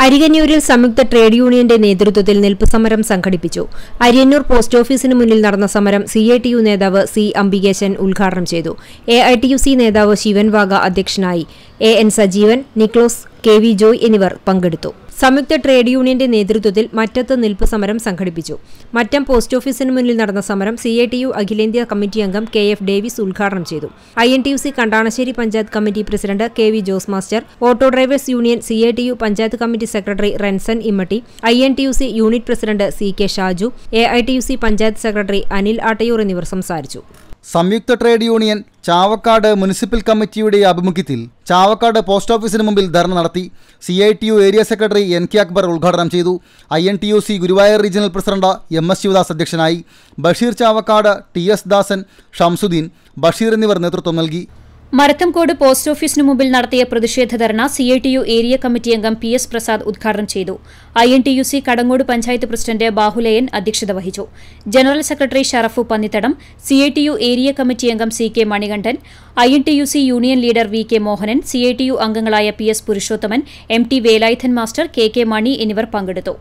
B: അരികന്നൂരിൽ സംയുക്ത ട്രേഡ് യൂണിയന്റെ നേതൃത്വത്തിൽ നിൽപ്പ് സമരം സംഘടിപ്പിച്ചു. അരിയന്നൂർ പോസ്റ്റ് ഓഫീസിന് മുന്നിൽ നടന്ന സമരം സി ഐ ടി യു നേതാവ് സി അംബികേശൻ ഉദ്ഘാടനം ചെയ്തു. A I T U C നേതാവ് ശിവൻ വാഗ അധ്യക്ഷനായി. A N Sajeevan, Niklos, K V Joy എന്നിവർ പങ്കെടുത്തു. സംയുക്ത ട്രേഡ് യൂണിയന്റെ നേതൃത്വത്തിൽ മറ്റത്ത് നിൽപ്പ് സമരം സംഘടിപ്പിച്ചു. മറ്റം പോസ്റ്റ് ഓഫീസിന് മുന്നിൽ നടന്ന സമരം സി ഐ ടി യു അഖിലേന്ത്യാ കമ്മിറ്റി അംഗം കെ എഫ് ഡേവിസ് ഉദ്ഘാടനം ചെയ്തു. I N T U C Kandanassery panchayat committee president K V Jose master, auto drivers union C I T U panchayat committee secretary Renson Immatty, I N T U C unit president C K Shaju, A I T U C panchayat secretary Anil Attayur എന്നിവർ സംസാരിച്ചു.
E: സംയുക്ത trade union Chavakkad municipal കമ്മിറ്റിയുടെ ആഭിമുഖ്യത്തിൽ Chavakkad post ഓഫീസിന് മുമ്പിൽ ധർണ നടത്തി. C I T U area secretary N K Akbar ഉദ്ഘാടനം ചെയ്തു. I N T U C Guruvayur regional president M S Sivadas അധ്യക്ഷനായി. ബഷീർ ചാവക്കാട്, ടി എസ് ദാസൻ, ഷംസുദ്ദീൻ, ബഷീർ എന്നിവർ നേതൃത്വം നൽകി.
C: മരത്തംകോട് പോസ്റ്റ് ഓഫീസിനു മുമ്പിൽ നടത്തിയ പ്രതിഷേധ dharna C I T U area committee അംഗം പി എസ് പ്രസാദ് ഉദ്ഘാടനം ചെയ്തു. I N T U C Kadangode panchayat president Bahulayan അധ്യക്ഷത വഹിച്ചു. General secretary Sharafu Pannithadam, C I T U area committee അംഗം C K Manikandan, I N T U C union leader V K Mohanan, C I T U അംഗങ്ങളായ P S Purushothaman, M T Velayudhan master, K K Mani എന്നിവർ പങ്കെടുത്തു.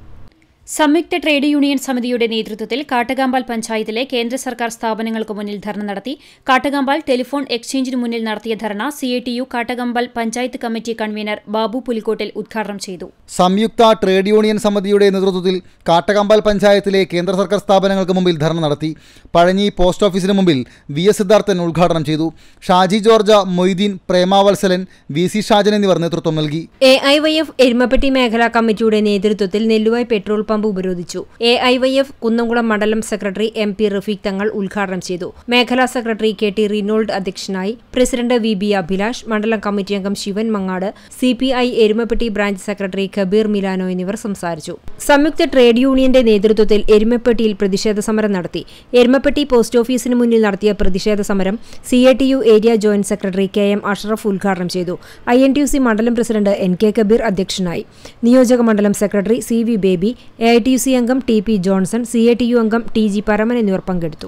C: സംയുക്ത trade union സമിതിയുടെ നേതൃത്വത്തിൽ കാട്ടകാമ്പാൽ പഞ്ചായത്തിലെ കേന്ദ്ര സർക്കാർ സ്ഥാപനങ്ങൾക്ക് മുന്നിൽ ധർണ നടത്തി. കാട്ടകാമ്പാൽ ടെലിഫോൺ എക്സ്ചേഞ്ചിന് മുന്നിൽ നടത്തിയ dharna C I T U Kattakampal panchayat committee convener Babu Pulikottil ഉദ്ഘാടനം ചെയ്തു.
E: സംയുക്ത ട്രേഡ് യൂണിയൻ സമിതിയുടെ നേതൃത്വത്തിൽ കാട്ടകാമ്പാൽ പഞ്ചായത്തിലെ കേന്ദ്ര സർക്കാർ സ്ഥാപനങ്ങൾക്ക് മുമ്പിൽ ധർണ നടത്തി. പഴഞ്ഞി പോസ്റ്റ് ഓഫീസിന് മുമ്പിൽ വി എസ് സിദ്ധാർത്ഥൻ ഉദ്ഘാടനം ചെയ്തു. ഷാജി ജോർജ, മൊയ്തീൻ, പ്രേമാവത്സലൻ, വി സി ഷാജൻ എന്നിവർ നേതൃത്വം നൽകി.
B: A I Y F Erumapetty മേഖലാ കമ്മിറ്റിയുടെ നേതൃത്വത്തിൽ നെല്ലുവായ് പെട്രോൾ പമ്പ് ഉപരോധിച്ചു. എ ഐ വൈ എഫ് കുന്നംകുളം മണ്ഡലം സെക്രട്ടറി എം പി റഫീഖ് തങ്ങൾ ഉദ്ഘാടനം ചെയ്തു. മേഖലാ സെക്രട്ടറി കെ ടി റിനോൾഡ് അധ്യക്ഷനായി. പ്രസിഡന്റ് വി ബി അഭിലാഷ്, മണ്ഡലം കമ്മിറ്റി അംഗം Sivan Mangad, C P I Erumapetty branch secretary Kabeer Milano എന്നിവർ സംസാരിച്ചു. സംയുക്ത ട്രേഡ് യൂണിയന്റെ നേതൃത്വത്തിൽ എരുമപ്പെട്ടിയിൽ പ്രതിഷേധ സമരം നടത്തി. എരുമപ്പെട്ടി പോസ്റ്റ് ഓഫീസിന് മുന്നിൽ നടത്തിയ പ്രതിഷേധ സമരം C I T U area joint secretary K M Ashraf ഉദ്ഘാടനം ചെയ്തു. I N T U C മണ്ഡലം പ്രസിഡന്റ് എൻ കെ കബീർ അധ്യക്ഷനായി. നിയോജക മണ്ഡലം secretary C V Baby, A I T U C അംഗം T P Johnson, C I T U അംഗം T G Paraman എന്നിവർ പങ്കെടുത്തു.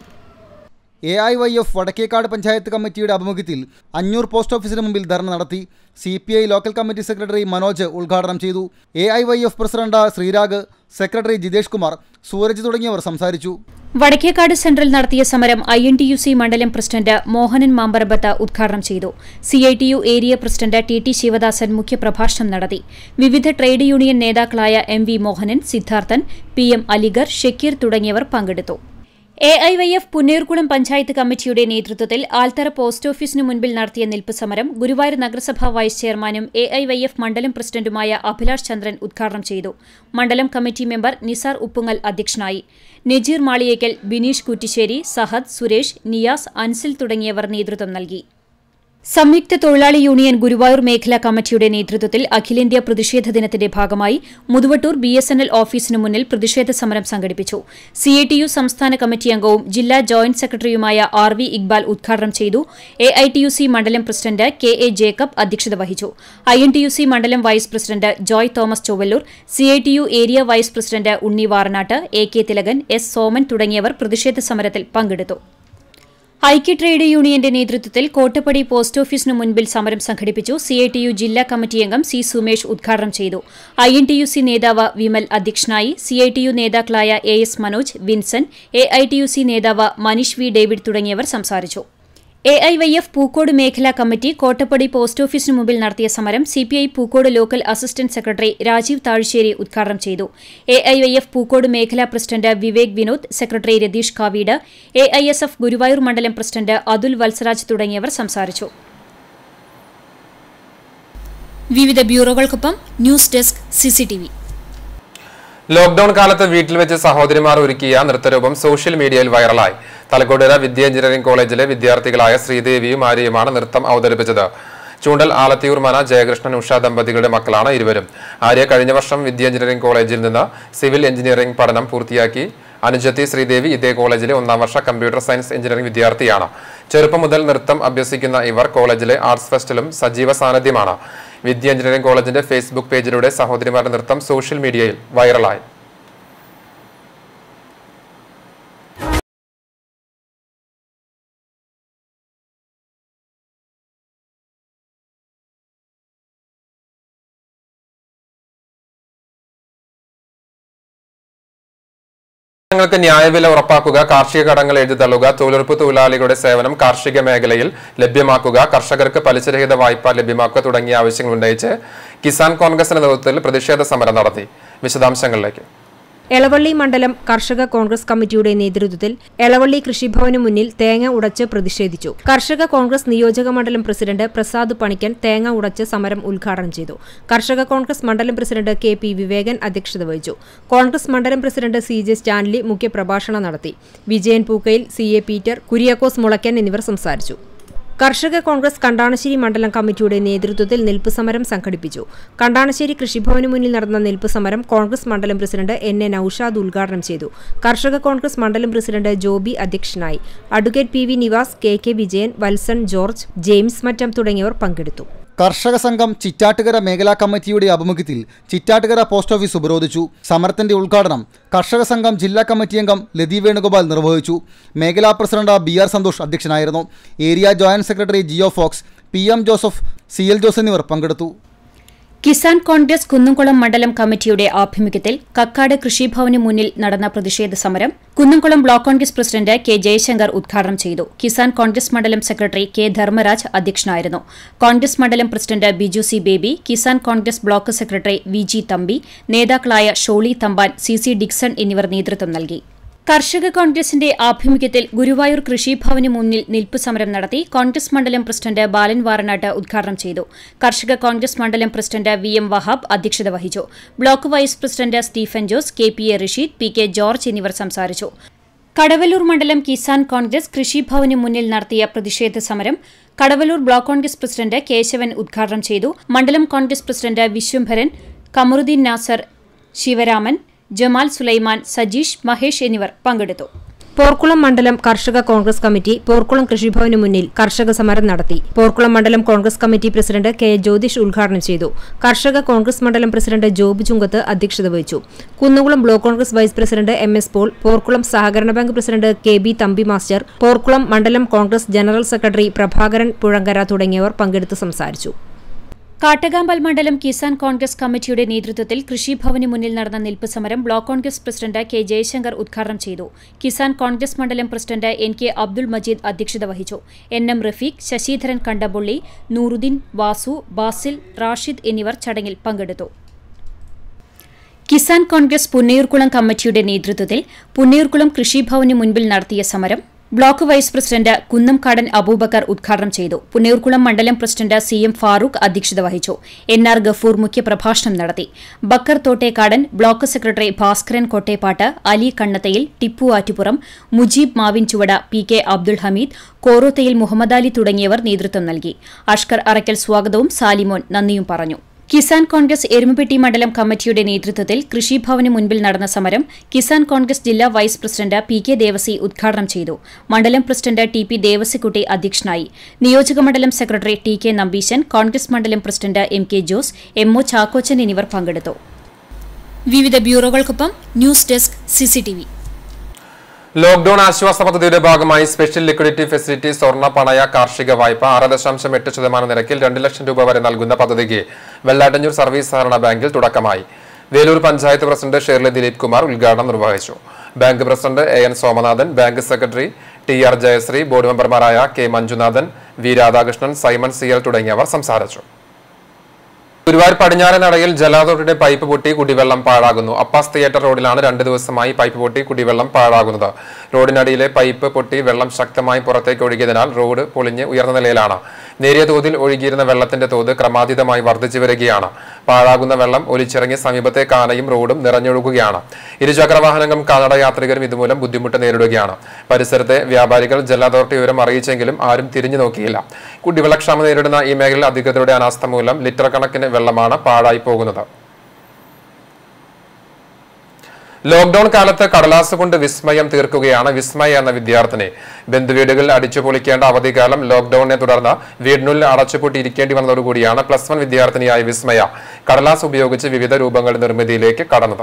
E: A I Y F Vadakkekad panchayat കമ്മിറ്റിയുടെ ആഭിമുഖ്യത്തിൽ അഞ്ഞൂർ പോസ്റ്റ് ഓഫീസിന് മുമ്പിൽ ധർണ നടത്തി. C P I local committee secretary Manoj ഉദ്ഘാടനം ചെയ്തു. A I Y F president Sreerag, secretary Jithesh Kumar, Sooraj തുടങ്ങിയവർ സംസാരിച്ചു.
C: വടക്കേക്കാട് സെന്ററിൽ നടത്തിയ സമരം I N T U C മണ്ഡലം പ്രസിഡന്റ് മോഹനൻ മാമ്പറമ്പത്ത് ഉദ്ഘാടനം ചെയ്തു. C I T U area president T T Sivadasan മുഖ്യപ്രഭാഷണം നടത്തി. വിവിധ ട്രേഡ് യൂണിയൻ നേതാക്കളായ M V Mohanan, Siddharthan, P M Aligar, Shakeer തുടങ്ങിയവർ പങ്കെടുത്തു. A I Y F Punnayurkulam panchayat കമ്മിറ്റിയുടെ നേതൃത്വത്തിൽ ആൽത്തറ പോസ്റ്റ് ഓഫീസിന് മുൻപിൽ നടത്തിയ നിൽപ്പ് സമരം ഗുരുവായൂർ നഗരസഭാ വൈസ് ചെയർമാനും എ ഐ വൈ എഫ് മണ്ഡലം പ്രസിഡന്റുമായ അഭിലാഷ് ചന്ദ്രൻ ഉദ്ഘാടനം ചെയ്തു. മണ്ഡലം കമ്മിറ്റി മെമ്പർ നിസാർ ഉപ്പുങ്ങൽ അധ്യക്ഷനായി. നജീർ മാളിയേക്കൽ, ബിനീഷ് കുറ്റിശ്ശേരി, സഹദ്, സുരേഷ്, നിയാസ്, അൻസിൽ തുടങ്ങിയവർ നേതൃത്വം നൽകി. സംയുക്ത തൊഴിലാളി യൂണിയൻ ഗുരുവായൂർ മേഖലാ കമ്മിറ്റിയുടെ നേതൃത്വത്തിൽ അഖിലേന്ത്യാ പ്രതിഷേധ ദിനത്തിന്റെ ഭാഗമായി Muthuvattoor B S N L ഓഫീസിനു മുന്നിൽ പ്രതിഷേധ സമരം സംഘടിപ്പിച്ചു. സി ഐ ടി യു സംസ്ഥാന കമ്മിറ്റി അംഗവും ജില്ലാ ജോയിന്റ് സെക്രട്ടറിയുമായ ആർ വി ഇക്ബാൽ ഉദ്ഘാടനം ചെയ്തു. A I T U C മണ്ഡലം പ്രസിഡന്റ് കെ എ ജേക്കബ് അധ്യക്ഷത വഹിച്ചു. I N T U C മണ്ഡലം vice president Joy Thomas Chowallur, C I T U area vice president Unni Varanattu, A K Thilakan, S Soman തുടങ്ങിയവർ പ്രതിഷേധ സമരത്തിൽ പങ്കെടുത്തു. ഐക്യ ട്രേഡ് യൂണിയന്റെ നേതൃത്വത്തിൽ കോട്ടപ്പടി പോസ്റ്റ് ഓഫീസിനു മുൻപിൽ സമരം സംഘടിപ്പിച്ചു. സി ഐ ടി യു ജില്ലാ കമ്മിറ്റി അംഗം സി സുമേഷ് ഉദ്ഘാടനം ചെയ്തു. I N T U C നേതാവ് വിമൽ അധ്യക്ഷനായി. സി ഐ ടി യു നേതാക്കളായ A S Manoj, Vinson, A I T U C നേതാവ് മനീഷ് വി ഡേവിഡ് തുടങ്ങിയവർ സംസാരിച്ചു. A I Y F Pookode മേഖലാ കമ്മിറ്റി കോട്ടപ്പടി പോസ്റ്റ് ഓഫീസിനു മുമ്പിൽ നടത്തിയ സമരം C P I Pookode local assistant secretary Rajeev Thazhsseri ഉദ്ഘാടനം ചെയ്തു. A I Y F Pookode മേഖലാ president Vivek Vinod, secretary Ratheesh Kaveed, A I S F Guruvayur മണ്ഡലം പ്രസിഡന്റ് അതുൽ വത്സരാജ് തുടങ്ങിയവർ സംസാരിച്ചു. വിവിധ ബ്യൂറോകൾക്കൊപ്പം news desk C C T V.
A: Lockdown കാലത്ത് വീട്ടിൽ വെച്ച് സഹോദരിമാർ ഒരുക്കിയ നൃത്തരൂപം സോഷ്യൽ മീഡിയയിൽ വൈറലായി. തലക്കോടുകര വിദ്യ എഞ്ചിനീയറിംഗ് കോളേജിലെ വിദ്യാർത്ഥികളായ ശ്രീദേവിയും ആര്യയുമാണ് നൃത്തം അവതരിപ്പിച്ചത്. ചൂണ്ടൽ ആലത്തിയൂർ മന ജയകൃഷ്ണൻ ഉഷ ദമ്പതികളുടെ മക്കളാണ് ഇരുവരും. ആര്യ കഴിഞ്ഞ വർഷം വിദ്യ എഞ്ചിനീയറിംഗ് കോളേജിൽ നിന്ന് സിവിൽ എഞ്ചിനീയറിംഗ് പഠനം പൂർത്തിയാക്കി. അനുജത്തി ശ്രീദേവി ഇതേ കോളേജിലെ ഒന്നാം വർഷ കമ്പ്യൂട്ടർ സയൻസ് എഞ്ചിനീയറിംഗ് വിദ്യാർത്ഥിയാണ്. ചെറുപ്പം മുതൽ നൃത്തം അഭ്യസിക്കുന്ന ഇവർ കോളേജിലെ ആർട്സ് ഫെസ്റ്റിലും സജീവ സാന്നിധ്യമാണ്. വിദ്യ എഞ്ചിനീയറിംഗ് കോളേജിന്റെ ഫേസ്ബുക്ക് പേജിലൂടെ സഹോദരിമാരുടെ നൃത്തം സോഷ്യൽ മീഡിയയിൽ വൈറലായി. ജനങ്ങൾക്ക് ന്യായവില ഉറപ്പാക്കുക, കാർഷിക കടങ്ങൾ എഴുതിത്തള്ളുക, തൊഴിലുറപ്പ് തൊഴിലാളികളുടെ സേവനം കാർഷിക മേഖലയിൽ ലഭ്യമാക്കുക, കർഷകർക്ക് പലിശരഹിത വായ്പ ലഭ്യമാക്കുക തുടങ്ങിയ ആവശ്യങ്ങൾ ഉന്നയിച്ച് കിസാൻ കോൺഗ്രസിന്റെ നേതൃത്വത്തിൽ പ്രതിഷേധ സമരം നടത്തി. വിശദാംശങ്ങളിലേക്ക്.
B: എളവള്ളി മണ്ഡലം കർഷക കോൺഗ്രസ് കമ്മിറ്റിയുടെ നേതൃത്വത്തിൽ എളവള്ളി കൃഷിഭവന് മുന്നിൽ തേങ്ങ ഉടച്ച് പ്രതിഷേധിച്ചു. കർഷക കോൺഗ്രസ് നിയോജക മണ്ഡലം പ്രസിഡന്റ് പ്രസാദ് പണിക്കൻ തേങ്ങ ഉടച്ച് സമരം ഉദ്ഘാടനം ചെയ്തു. കർഷക കോൺഗ്രസ് മണ്ഡലം പ്രസിഡന്റ് കെ പി വിവേകൻ അധ്യക്ഷത വഹിച്ചു. കോൺഗ്രസ് മണ്ഡലം പ്രസിഡന്റ് സി ജെ സ്റ്റാൻലി മുഖ്യപ്രഭാഷണം നടത്തി. Vijayan Pookkayil, C A Peter, Kuriakose Mulaykkan എന്നിവർ സംസാരിച്ചു. കർഷക കോൺഗ്രസ് കണ്ടാണശ്ശേരി മണ്ഡലം കമ്മിറ്റിയുടെ നേതൃത്വത്തിൽ നിൽപ്പ് സമരം സംഘടിപ്പിച്ചു. കണ്ടാണശ്ശേരി കൃഷിഭവന് മുന്നിൽ നടന്ന നിൽപ്പ് സമരം കോൺഗ്രസ് മണ്ഡലം പ്രസിഡന്റ് എൻ എ നൌഷാദ് ഉദ്ഘാടനം ചെയ്തു. കർഷക കോൺഗ്രസ് മണ്ഡലം പ്രസിഡന്റ് ജോബി അധ്യക്ഷനായി. Advocate P V Nivas, K K Vijayan, Valsan George, James Mattam തുടങ്ങിയവർ പങ്കെടുത്തു.
E: കർഷക സംഘം ചിറ്റാട്ടുകര മേഖലാ കമ്മിറ്റിയുടെ ആഭിമുഖ്യത്തിൽ ചിറ്റാട്ടുകര പോസ്റ്റ് ഓഫീസ് ഉപരോധിച്ചു. സമരത്തിന്റെ ഉദ്ഘാടനം കർഷക സംഘം ജില്ലാ കമ്മിറ്റി അംഗം ലതി വേണുഗോപാൽ നിർവഹിച്ചു. മേഖലാ പ്രസിഡന്റ് ബി ആർ സന്തോഷ് അധ്യക്ഷനായിരുന്നു. Area joint secretary Geo Fox, P M Joseph, C L Jose എന്നിവർ പങ്കെടുത്തു.
C: കിസാൻ കോൺഗ്രസ് കുന്നംകുളം മണ്ഡലം കമ്മിറ്റിയുടെ ആഭിമുഖ്യത്തിൽ കക്കാട് കൃഷിഭവന് മുന്നിൽ നടന്ന പ്രതിഷേധ സമരം Kunnamkulam block Congress president K Jayashankar ഉദ്ഘാടനം ചെയ്തു. കിസാൻ കോൺഗ്രസ് മണ്ഡലം സെക്രട്ടറി കെ ധർമ്മരാജ് അധ്യക്ഷനായിരുന്നു. കോൺഗ്രസ് മണ്ഡലം president Biju C Baby, Kisan Congress block secretary V G Thampi, നേതാക്കളായ Sholy Thampan, C C Dixon എന്നിവർ നേതൃത്വം നൽകി. കർഷക കോൺഗ്രസിന്റെ ആഭിമുഖ്യത്തിൽ ഗുരുവായൂർ കൃഷിഭവന് മുന്നിൽ നിൽപ്പ് സമരം നടത്തി. കോൺഗ്രസ് മണ്ഡലം പ്രസിഡന്റ് ബാലൻ വാറനാട്ട് ഉദ്ഘാടനം ചെയ്തു. കർഷക കോൺഗ്രസ് മണ്ഡലം പ്രസിഡന്റ് വി എം വഹാബ് അധ്യക്ഷത വഹിച്ചു. Block vice president Stephen Jose, K P A Rasheed, P K George എന്നിവർ സംസാരിച്ചു. കടവല്ലൂർ മണ്ഡലം കിസാൻ കോൺഗ്രസ് കൃഷിഭവന് മുന്നിൽ നടത്തിയ പ്രതിഷേധ സമരം കടവല്ലൂർ ബ്ലോക്ക് കോൺഗ്രസ് പ്രസിഡന്റ് കേശവൻ ഉദ്ഘാടനം ചെയ്തു. മണ്ഡലം കോൺഗ്രസ് പ്രസിഡന്റ് വിശ്വംഭരൻ, കമറുദ്ദീൻ നാസർ, ശിവരാമൻ, ജമാൽ സുലൈമാൻ, സജീഷ്, മഹേഷ് എന്നിവർ പങ്കെടുത്തു.
B: പോർക്കുളം മണ്ഡലം കർഷക കോൺഗ്രസ് കമ്മിറ്റി പോർക്കുളം കൃഷിഭവന് മുന്നിൽ കർഷക സമരം നടത്തി. പോർക്കുളം മണ്ഡലം Congress committee president K Jyothish ഉദ്ഘാടനം ചെയ്തു. കർഷക കോൺഗ്രസ് മണ്ഡലം പ്രസിഡന്റ് ജോബ് ചുങ്കത്ത് അധ്യക്ഷത വഹിച്ചു. Kunnamkulam block Congress vice president M S Paul, Porkulam സഹകരണ bank president K B Thampi master, Porkulam മണ്ഡലം കോൺഗ്രസ് ജനറൽ സെക്രട്ടറി പ്രഭാകരൻ പുഴങ്കര തുടങ്ങിയവർ പങ്കെടുത്ത് സംസാരിച്ചു.
C: കാട്ടകാമ്പൽ മണ്ഡലം കിസാൻ കോൺഗ്രസ് കമ്മിറ്റിയുടെ നേതൃത്വത്തിൽ കൃഷിഭവന് മുന്നിൽ നടന്ന നിൽപ്പ് സമരം block Congress president K Jayashankar ഉദ്ഘാടനം ചെയ്തു. കിസാൻ കോൺഗ്രസ് മണ്ഡലം president N K Abdul Majeed അധ്യക്ഷത വഹിച്ചു. N M Rafeeq, Sasidharan Kandapully, Nooruddin, Vasu, Basil, Rashid എന്നിവർ ചടങ്ങിൽ പങ്കെടുത്തു. കിസാൻ കോൺഗ്രസ് പുന്നയൂർക്കുളം കമ്മിറ്റിയുടെ നേതൃത്വത്തിൽ പുന്നയൂർക്കുളം കൃഷിഭവന് മുൻപിൽ നടത്തിയ സമരം block vice president Kunnamkadan Abubakar ഉദ്ഘാടനം ചെയ്തു. പുന്നയൂർക്കുളം മണ്ഡലം പ്രസിഡന്റ് സി എം ഫാറൂഖ് അധ്യക്ഷത വഹിച്ചു. എൻ ആർ ഗഫൂർ മുഖ്യപ്രഭാഷണം നടത്തി. Bakkar Thottekkadan, block secretary Bhaskaran Kotteppattu, Ali Kannathayil, Tippu Attupuram, Mujeeb Mavinchuvada, P K Abdul Hameed, Korothayil Muhammed Ali തുടങ്ങിയവർ നേതൃത്വം നൽകി. അഷ്കർ അറക്കൽ സ്വാഗതവും സാലിമോൻ നന്ദിയും പറഞ്ഞു. കിസാൻ കോൺഗ്രസ് എരുമപ്പെട്ടി മണ്ഡലം കമ്മിറ്റിയുടെ നേതൃത്വത്തിൽ കൃഷിഭവന് മുൻപിൽ നടന്ന സമരം കിസാൻ കോൺഗ്രസ് ജില്ലാ vice president P K Devasy ഉദ്ഘാടനം ചെയ്തു. മണ്ഡലം പ്രസിഡന്റ് ടി പി ദേവസിക്കുട്ടി അധ്യക്ഷനായി. നിയോജകമണ്ഡലം secretary T K Nambeesan, Congress മണ്ഡലം president M K Jose, M O Chackochan എന്നിവർ പങ്കെടുത്തു. വിവിധ ബ്യൂറോകൾക്കൊപ്പം ന്യൂസ് ഡെസ്ക് സിസിടിവി.
A: ലോക്ഡൌൺ ആശ്വാസ പദ്ധതിയുടെ ഭാഗമായി സ്പെഷ്യൽ ലിക്വിഡിറ്റി ഫെസിലിറ്റി സ്വർണ്ണ പണയ കാർഷിക വായ്പ ആറ് ദശാംശം എട്ട് ശതമാനം നിരക്കിൽ രണ്ട് ലക്ഷം രൂപ വരെ നൽകുന്ന പദ്ധതിക്ക് വെള്ളാട്ടഞ്ഞൂർ സർവീസ് സഹകരണ ബാങ്കിൽ തുടക്കമായി. വേലൂർ പഞ്ചായത്ത് പ്രസിഡന്റ് ഷേർലി ദിലീപ് കുമാർ ഉദ്ഘാടനം നിർവഹിച്ചു. Bank president A N Somanathan, bank secretary T R Jayasree, board മെമ്പർമാരായ K Manjunathan, V Radhakrishnan, Simon C L തുടങ്ങിയവർ സംസാരിച്ചു. ഗുരുവായൂർ പടിഞ്ഞാറൻ നടയിൽ ജലാതോട്ടിന്റെ പൈപ്പ് പൊട്ടി കുടിവെള്ളം പാഴാകുന്നു. അപ്പാസ് തിയേറ്റർ റോഡിലാണ് രണ്ട് ദിവസമായി പൈപ്പ് പൊട്ടി കുടിവെള്ളം പാഴാകുന്നത്. റോഡിനടിയിലെ പൈപ്പ് പൊട്ടി വെള്ളം ശക്തമായി പുറത്തേക്ക് ഒഴുകിയതിനാൽ റോഡ് പൊളിഞ്ഞ് ഉയർന്ന നിലയിലാണ്. നേരിയ തോതിൽ ഒഴുകിയിരുന്ന വെള്ളത്തിന്റെ തോത് ക്രമാതീതമായി വർദ്ധിച്ചു വരികയാണ്. പാഴാകുന്ന വെള്ളം ഒലിച്ചിറങ്ങി സമീപത്തെ കാനയും റോഡും നിറഞ്ഞൊഴുകുകയാണ്. ഇരുചക്രവാഹനങ്ങളും കാനഡ യാത്രികരും ഇതുമൂലം ബുദ്ധിമുട്ട് നേരിടുകയാണ്. പരിസരത്തെ വ്യാപാരികൾ ജല അതോറിറ്റി വിവരം അറിയിച്ചെങ്കിലും ആരും തിരിഞ്ഞു നോക്കിയില്ല. കുടിവെള്ളക്ഷാമം നേരിടുന്ന ഈ മേഖലയിൽ അധികൃതരുടെ അനാസ്ഥ മൂലം ലിറ്റർ കണക്കിന് വെള്ളമാണ് പാഴായി പോകുന്നത്. ലോക്ഡൌൺ കാലത്ത് കടലാസ് കൊണ്ട് വിസ്മയം തീർക്കുകയാണ് വിസ്മയ എന്ന വിദ്യാർത്ഥിനി. ബന്ധുവീടുകളിൽ അടിച്ചു പൊളിക്കേണ്ട അവധിക്കാലം ലോക്ഡൌണിനെ തുടർന്ന് വീടിനുള്ളിൽ അടച്ചുപൂട്ടി ഇരിക്കേണ്ടി വന്നതോടുകൂടിയാണ് പ്ലസ് വൺ വിദ്യാർത്ഥിനിയായ വിസ്മയ കടലാസ് ഉപയോഗിച്ച് വിവിധ രൂപങ്ങളുടെ നിർമ്മിതിയിലേക്ക് കടന്നത്.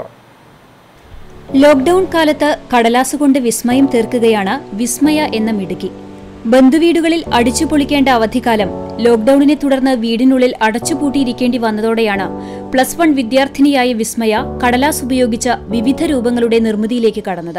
C: ലോക്ഡൌൺ കാലത്ത് കടലാസ് കൊണ്ട് വിസ്മയം തീർക്കുകയാണ് വിസ്മയ എന്ന മിടുക്കി. ബന്ധുവീടുകളിൽ അടിച്ചുപൊളിക്കേണ്ട അവധിക്കാലം ലോക്ഡൌണിനെ തുടർന്ന് വീടിനുള്ളിൽ അടച്ചുപൂട്ടിയിരിക്കേണ്ടി വന്നതോടെയാണ് പ്ലസ് വൺ വിദ്യാർത്ഥിനിയായ വിസ്മയ കടലാസ് ഉപയോഗിച്ച വിവിധ രൂപങ്ങളുടെ നിർമ്മിതിയിലേക്ക് കടന്നത്.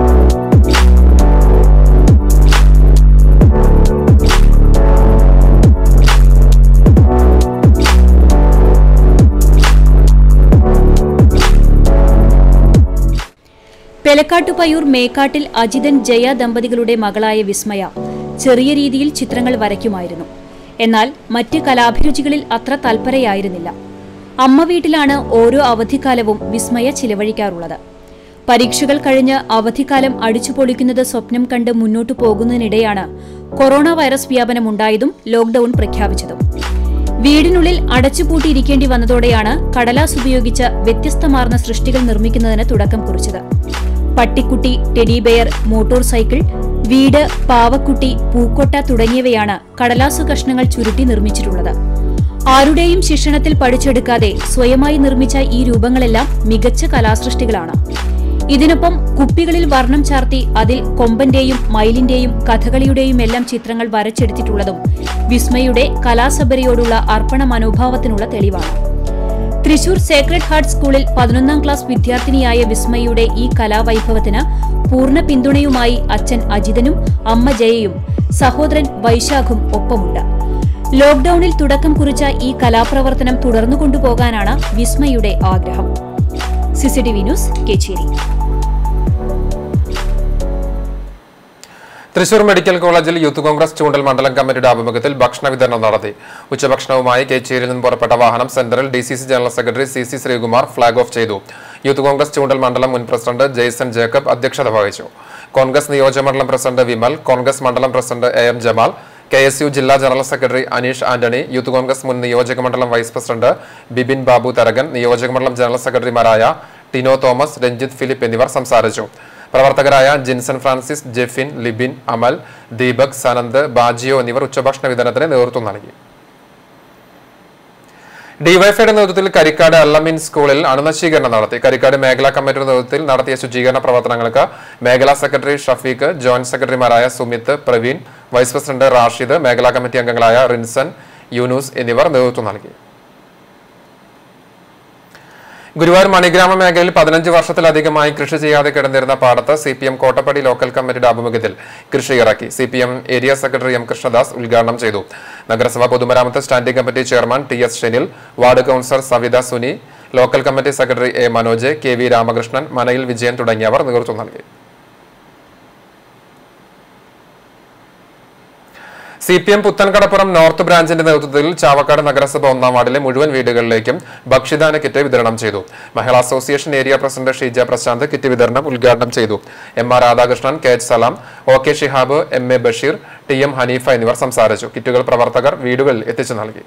C: പെലക്കാട്ടുപയ്യൂർ മേക്കാട്ടിൽ അജിതൻ ജയ ദമ്പതികളുടെ മകളായ വിസ്മയ ചെറിയ രീതിയിൽ ചിത്രങ്ങൾ വരയ്ക്കുമായിരുന്നു. എന്നാൽ മറ്റ് കലാഭിരുചികളിൽ അത്ര തൽപരയായിരുന്നില്ല. അമ്മ വീട്ടിലാണ് ഓരോ അവധിക്കാലവും വിസ്മയ ചിലവഴിക്കാറുള്ളത്. പരീക്ഷകൾ കഴിഞ്ഞ് അവധിക്കാലം അടിച്ചുപൊളിക്കുന്നത് സ്വപ്നം കണ്ട് മുന്നോട്ടു പോകുന്നതിനിടെയാണ് കൊറോണ വൈറസ് വ്യാപനമുണ്ടായതും ലോക്ഡൌൺ പ്രഖ്യാപിച്ചതും. വീടിനുള്ളിൽ അടച്ചുപൂട്ടിയിരിക്കേണ്ടി വന്നതോടെയാണ് കടലാസ് ഉപയോഗിച്ച് വ്യത്യസ്തമാർന്ന സൃഷ്ടികൾ നിർമ്മിക്കുന്നതിന് തുടക്കം കുറിച്ചത്. പട്ടിക്കുട്ടി, ടെഡിബെയർ, മോട്ടോർ സൈക്കിൾ, വീട്, പാവക്കുട്ടി, പൂക്കൊട്ട തുടങ്ങിയവയാണ് കടലാസു കഷ്ണങ്ങൾ ചുരുട്ടി നിർമ്മിച്ചിട്ടുള്ളത്. ആരുടെയും ശിക്ഷണത്തിൽ പഠിച്ചെടുക്കാതെ സ്വയമായി നിർമ്മിച്ച ഈ രൂപങ്ങളെല്ലാം മികച്ച കലാസൃഷ്ടികളാണ്. ഇതിനൊപ്പം കുപ്പികളിൽ വർണ്ണം ചാർത്തി അതിൽ കൊമ്പന്റെയും മയിലിന്റെയും കഥകളിയുടെയും എല്ലാം ചിത്രങ്ങൾ വരച്ചെടുത്തിട്ടുള്ളതും വിസ്മയുടെ കലാസബരിയോടുള്ള അർപ്പണ മനോഭാവത്തിനുള്ള തെളിവാണ്. തൃശൂർ സേക്രഡ് ഹാർട്ട് സ്കൂളിൽ പതിനൊന്നാം ക്ലാസ് വിദ്യാർത്ഥിനിയായ വിസ്മയുടെ ഈ കലാവൈഭവത്തിന് പൂർണ്ണ പിന്തുണയുമായി അച്ഛൻ അജിതനും അമ്മ ജയയും സഹോദരൻ വൈശാഖും ഒപ്പമുണ്ട്. ലോക്ഡൌണിൽ തുടക്കം കുറിച്ച ഈ കലാപ്രവർത്തനം തുടർന്നുകൊണ്ടുപോകാനാണ് വിസ്മയുടെ ആഗ്രഹം. CCTV news, Kechery.
A: Thrissur medical കോളേജിൽ യൂത്ത് കോൺഗ്രസ് ചൂണ്ടൽ മണ്ഡലം കമ്മിറ്റിയുടെ ആഭിമുഖ്യത്തിൽ ഭക്ഷണ വിതരണം നടത്തി. ഉച്ചഭക്ഷണവുമായി കേച്ചേരിയിൽ നിന്ന് പുറപ്പെട്ട വാഹനം സെന്ററിൽ D C C general secretary C C Sreekumar flag off ചെയ്തു. യൂത്ത് കോൺഗ്രസ് ചൂണ്ടൽ മണ്ഡലം മുൻ പ്രസിഡന്റ് ജെയ്സൺ ജേക്കബ് അധ്യക്ഷത വഹിച്ചു. കോൺഗ്രസ് നിയോജകമണ്ഡലം പ്രസിഡന്റ് വിമൽ, കോൺഗ്രസ് മണ്ഡലം president A M Jamal, K S U ജില്ലാ general secretary Aneesh Antony, youth Congress മുൻ നിയോജകമണ്ഡലം വൈസ് പ്രസിഡന്റ് ബിബിൻ ബാബു തരകൻ, നിയോജകമണ്ഡലം ജനറൽ സെക്രട്ടറിമാരായ ടിനോ തോമസ്, രഞ്ജിത്ത് ഫിലിപ്പ് എന്നിവർ സംസാരിച്ചു. പ്രവർത്തകരായ ജിൻസൺ ഫ്രാൻസിസ്, ജെഫിൻ, ലിബിൻ, അമൽ, ദീപക്, സനന്ദ്, ബാജിയോ എന്നിവർ ഉച്ചഭക്ഷണ വിതരണത്തിന് നേതൃത്വം നൽകി. ഡിവൈഎഫ്ഐയുടെ നേതൃത്വത്തിൽ കരിക്കാട് അല്ലമീൻ സ്കൂളിൽ അണുനശീകരണം നടത്തി. കരിക്കാട് മേഖലാ കമ്മിറ്റിയുടെ നേതൃത്വത്തിൽ നടത്തിയ ശുചീകരണ പ്രവർത്തനങ്ങൾക്ക് മേഖലാ സെക്രട്ടറി ഷഫീഖ്, ജോയിന്റ് സെക്രട്ടറിമാരായ സുമിത്, പ്രവീൺ, വൈസ് പ്രസിഡന്റ് റാഷിദ്, മേഖലാ കമ്മിറ്റി അംഗങ്ങളായ റിൻസൺ, യൂനൂസ് എന്നിവർ നേതൃത്വം നൽകി. ഗുരുവായൂർ മണിഗ്രാമ മേഖലയിൽ പതിനഞ്ച് വർഷത്തിലധികമായി കൃഷി ചെയ്യാതെ കിടന്നിരുന്ന പാടത്ത് C P M Kottappadi local കമ്മിറ്റിയുടെ ആഭിമുഖ്യത്തിൽ കൃഷി ഇറക്കി. C P M area secretary M Krishnadas ഉദ്ഘാടനം ചെയ്തു. നഗരസഭാ പൊതുമരാമത്ത് standing committee chairman T S Shenil, ward councillor Savitha Suni, local committee secretary A Manoj, K V Ramakrishnan, Manayil Vijayan തുടങ്ങിയവർ നേതൃത്വം നൽകി. C P M Puthenkadappuram north ബ്രാഞ്ചിന്റെ നേതൃത്വത്തിൽ ചാവക്കാട് നഗരസഭ ഒന്നാം വാർഡിലെ മുഴുവൻ വീടുകളിലേക്കും ഭക്ഷ്യദാന കിറ്റ് വിതരണം ചെയ്തു. Mahila association area president Sheeja Prasanth kit വിതരണം ഉദ്ഘാടനം ചെയ്തു. M R Radhakrishnan, K H Salam, O K Shihab, M A Basheer, T M Haneefa എന്നിവർ സംസാരിച്ചു. കിറ്റുകൾ പ്രവർത്തകർ വീടുകളിൽ എത്തിച്ചു നൽകി.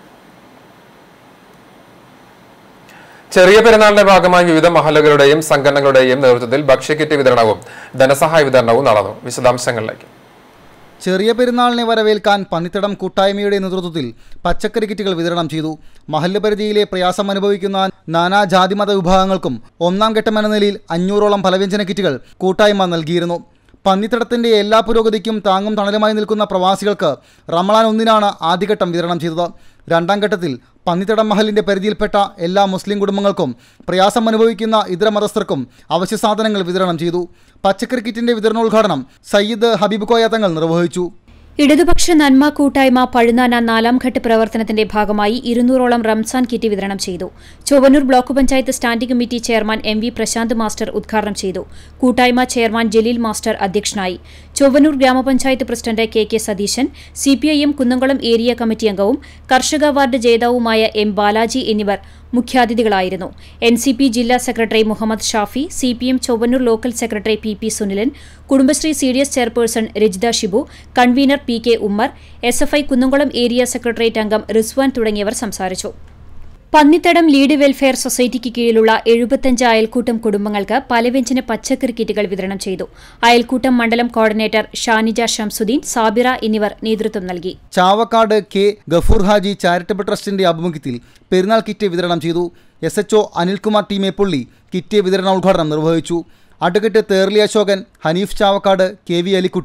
A: ചെറിയ പെരുന്നാളിന്റെ ഭാഗമായി വിവിധ മഹല്ലുകളുടെയും സംഘടനകളുടെയും നേതൃത്വത്തിൽ ഭക്ഷ്യക്കിറ്റ് വിതരണവും ധനസഹായ വിതരണവും നടന്നു. വിശദാംശങ്ങളിലേക്ക്.
E: ചെറിയ പെരുന്നാളിനെ വരവേൽക്കാൻ പന്നിത്തടം കൂട്ടായ്മയുടെ നേതൃത്വത്തിൽ പച്ചക്കറി കിറ്റുകൾ വിതരണം ചെയ്തു. മഹല്ല് പരിധിയിലെ പ്രയാസം അനുഭവിക്കുന്ന നാനാ ജാതിമത വിഭാഗങ്ങൾക്കും ഒന്നാം ഘട്ടമെന്ന നിലയിൽ അഞ്ഞൂറോളം ഫലവ്യഞ്ജന കിറ്റുകൾ കൂട്ടായ്മ നൽകിയിരുന്നു. പന്നിത്തടത്തിന്റെ എല്ലാ പുരോഗതിക്കും താങ്ങും തണലുമായി നിൽക്കുന്ന പ്രവാസികൾക്ക് റമളാൻ ഒന്നിനാണ് ആദ്യഘട്ടം വിതരണം ചെയ്തത്. രണ്ടാം ഘട്ടത്തിൽ പന്നിത്തടം മഹലിന്റെ പരിധിയിൽപ്പെട്ട എല്ലാ മുസ്ലിം കുടുംബങ്ങൾക്കും പ്രയാസം അനുഭവിക്കുന്ന ഇതര മതസ്ഥർക്കും അവശ്യ സാധനങ്ങൾ വിതരണം ചെയ്തു. പച്ചക്കറി കിറ്റിന്റെ വിതരണോദ്ഘാടനം സയ്യിദ് ഹബീബ് കോയ തങ്ങൾ നിർവഹിച്ചു.
C: ഇടതുപക്ഷ നന്മ കൂട്ടായ്മ പഴുന്നാന നാലാം ഘട്ട പ്രവർത്തനത്തിന്റെ ഭാഗമായി ഇരുന്നൂറോളം റംസാൻ കിറ്റ് വിതരണം ചെയ്തു. Chowwannur block panchayat standing committee chairman M V Prasanth master ഉദ്ഘാടനം ചെയ്തു. കൂട്ടായ്മ ചെയർമാൻ ജലീൽ മാസ്റ്റർ അധ്യക്ഷനായി. ചൊവ്വന്നൂർ ഗ്രാമപഞ്ചായത്ത് president K K Satheesan, CPIM Kunnamkulam area committee അംഗവും കർഷക വാർഡ് ജേതാവുമായ എം ബാലാജി എന്നിവർ മുഖ്യാതിഥികളായിരുന്നു. എൻ സി പി ജില്ലാ secretary Muhammed Shafi, C P M Chowwannur local secretary P P Sunilan, Kudumbashree C D S chairperson Rajitha Shibu, convenor P K Ummer, S F I Kunnamkulam area secretariat അംഗം റിസ്വാൻ തുടങ്ങിയവർ സംസാരിച്ചു. Pannithadam lead welfare സൊസൈറ്റിക്ക് കീഴിലുള്ള എഴുപത്തഞ്ച് അയൽക്കൂട്ടം കുടുംബങ്ങൾക്ക് പലവ്യഞ്ജന പച്ചക്കറി കിറ്റുകൾ വിതരണം ചെയ്തു. അയൽക്കൂട്ടം മണ്ഡലം കോർഡിനേറ്റർ ഷാനിജ ഷംസുദ്ദീൻ, സാബിറ എന്നിവർ നേതൃത്വം നൽകി.
E: ചാവക്കാട് കെ ഗഫൂർ ഹാജി ചാരിറ്റബിൾ ട്രസ്റ്റിന്റെ ആഭിമുഖ്യത്തിൽ പെരുന്നാൾ കിറ്റ് വിതരണം ചെയ്തു. S H O Anilkumar T Meppully kit വിതരണോദ്ഘാടനം നിർവഹിച്ചു. Advocate Therly Asokan, Haneef Chavakkad, K V Alikutty,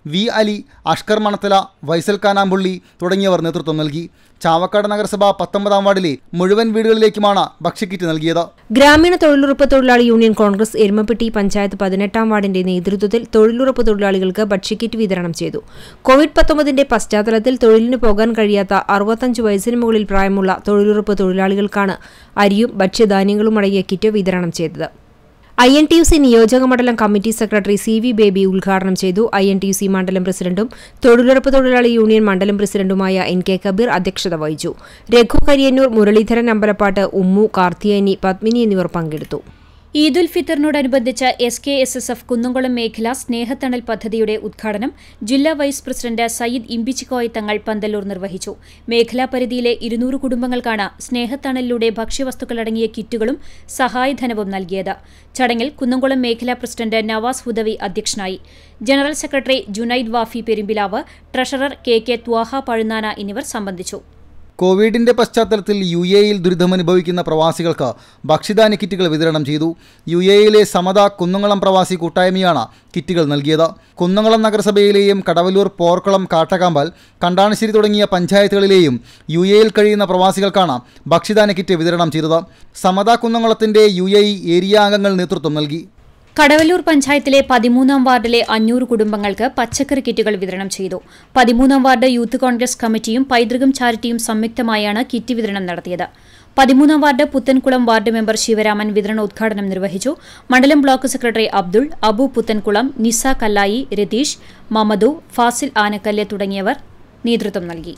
E: V Ali, Ashkar Manathala, Faisal Kanampully തുടങ്ങിയവർ നേതൃത്വം നൽകി. ചാവക്കാട് നഗരസഭ പത്തൊമ്പതാം വാർഡിലെ മുഴുവൻ വീടുകളിലേക്കുമാണ് ഭക്ഷ്യക്കിറ്റ് നൽകിയത്.
B: ഗ്രാമീണ തൊഴിലുറപ്പ് തൊഴിലാളി യൂണിയൻ കോൺഗ്രസ് എരുമപ്പെട്ടി പഞ്ചായത്ത് പതിനെട്ടാം വാർഡിന്റെ നേതൃത്വത്തിൽ തൊഴിലുറപ്പ് തൊഴിലാളികൾക്ക് ഭക്ഷ്യക്കിറ്റ് വിതരണം ചെയ്തു. കോവിഡ് പത്തൊമ്പതിന്റെ പശ്ചാത്തലത്തിൽ തൊഴിലിന് പോകാൻ കഴിയാത്ത അറുപത്തഞ്ച് വയസ്സിന് മുകളിൽ പ്രായമുള്ള തൊഴിലുറപ്പ് തൊഴിലാളികൾക്കാണ് അരിയും ഭക്ഷ്യധാന്യങ്ങളും അടങ്ങിയ കിറ്റ് വിതരണം ചെയ്തത്. I N T U C നിയോജക മണ്ഡലം committee secretary C V Baby ഉദ്ഘാടനം ചെയ്തു. I N T U C മണ്ഡലം പ്രസിഡന്റും തൊഴിലുറപ്പ് തൊഴിലാളി യൂണിയൻ മണ്ഡലം പ്രസിഡന്റുമായ എൻ കെ കബീർ അധ്യക്ഷത വഹിച്ചു. രഘു കരിയന്നൂർ, മുരളീധരൻ അമ്പലപ്പാട്ട്, ഉമ്മു, കാർത്തിയാനി, പത്മിനി എന്നിവർ പങ്കെടുത്തു.
C: ഈദുൽ ഫിത്തറിനോടനുബന്ധിച്ച് S K S S F Kunnamkulam മേഖല സ്നേഹത്തണൽ പദ്ധതിയുടെ ഉദ്ഘാടനം ജില്ലാ വൈസ് പ്രസിഡന്റ് സയ്യിദ് ഇമ്പിച്ചിക്കോയ തങ്ങൾ പന്തല്ലൂർ നിർവഹിച്ചു. മേഖലാ പരിധിയിലെ ഇരുന്നൂറ് കുടുംബങ്ങൾക്കാണ് സ്നേഹത്തണലിലൂടെ ഭക്ഷ്യവസ്തുക്കളടങ്ങിയ കിറ്റുകളും സഹായധനവും നൽകിയത്. ചടങ്ങിൽ കുന്നംകുളം മേഖലാ പ്രസിഡന്റ് നവാസ് ഹുദവി അധ്യക്ഷനായി. General secretary Junaid Wafi Perumpilavu, treasurer K K Thwaha Pazhunnana എന്നിവർ സംബന്ധിച്ചു.
E: കോവിഡിന്റെ പശ്ചാത്തലത്തിൽ യു എയിൽ ദുരിതമനുഭവിക്കുന്ന പ്രവാസികൾക്ക് ഭക്ഷ്യധാന്യ കിറ്റുകൾ വിതരണം ചെയ്തു. യു എയിലെ സമത കുന്നംകുളം പ്രവാസി കൂട്ടായ്മയാണ് കിറ്റുകൾ നൽകിയത്. കുന്നംകുളം നഗരസഭയിലെയും കടവല്ലൂർ, പോർക്കുളം, കാട്ടകാമ്പാൽ, കണ്ടാണശ്ശേരി തുടങ്ങിയ പഞ്ചായത്തുകളിലെയും യു എയിൽ കഴിയുന്ന പ്രവാസികൾക്കാണ് ഭക്ഷ്യധാന്യ കിറ്റ് വിതരണം ചെയ്തത്. സമത കുന്നംകുളത്തിന്റെ യു എ ഏരിയ അംഗങ്ങൾ നേതൃത്വം നൽകി.
C: കടവല്ലൂർ പഞ്ചായത്തിലെ പതിമൂന്നാം വാർഡിലെ അഞ്ഞൂറ് കുടുംബങ്ങൾക്ക് പച്ചക്കറി കിറ്റുകൾ വിതരണം ചെയ്തു. പതിമൂന്നാം വാർഡ് യൂത്ത് കോൺഗ്രസ് കമ്മിറ്റിയും പൈതൃകം ചാരിറ്റിയും സംയുക്തമായാണ് കിറ്റ് വിതരണം നടത്തിയത്. പതിമൂന്നാം ward Puthenkulam ward member Sivaraman വിതരണോദ്ഘാടനം നിർവഹിച്ചു. മണ്ഡലം ബ്ലോക്ക് സെക്രട്ടറി അബ്ദുൾ, അബു പുത്തൻകുളം, നിസ കല്ലായി, രതീഷ്, മമദു, ഫാസിൽ ആനക്കല്ല് തുടങ്ങിയവർ നേതൃത്വം നൽകി.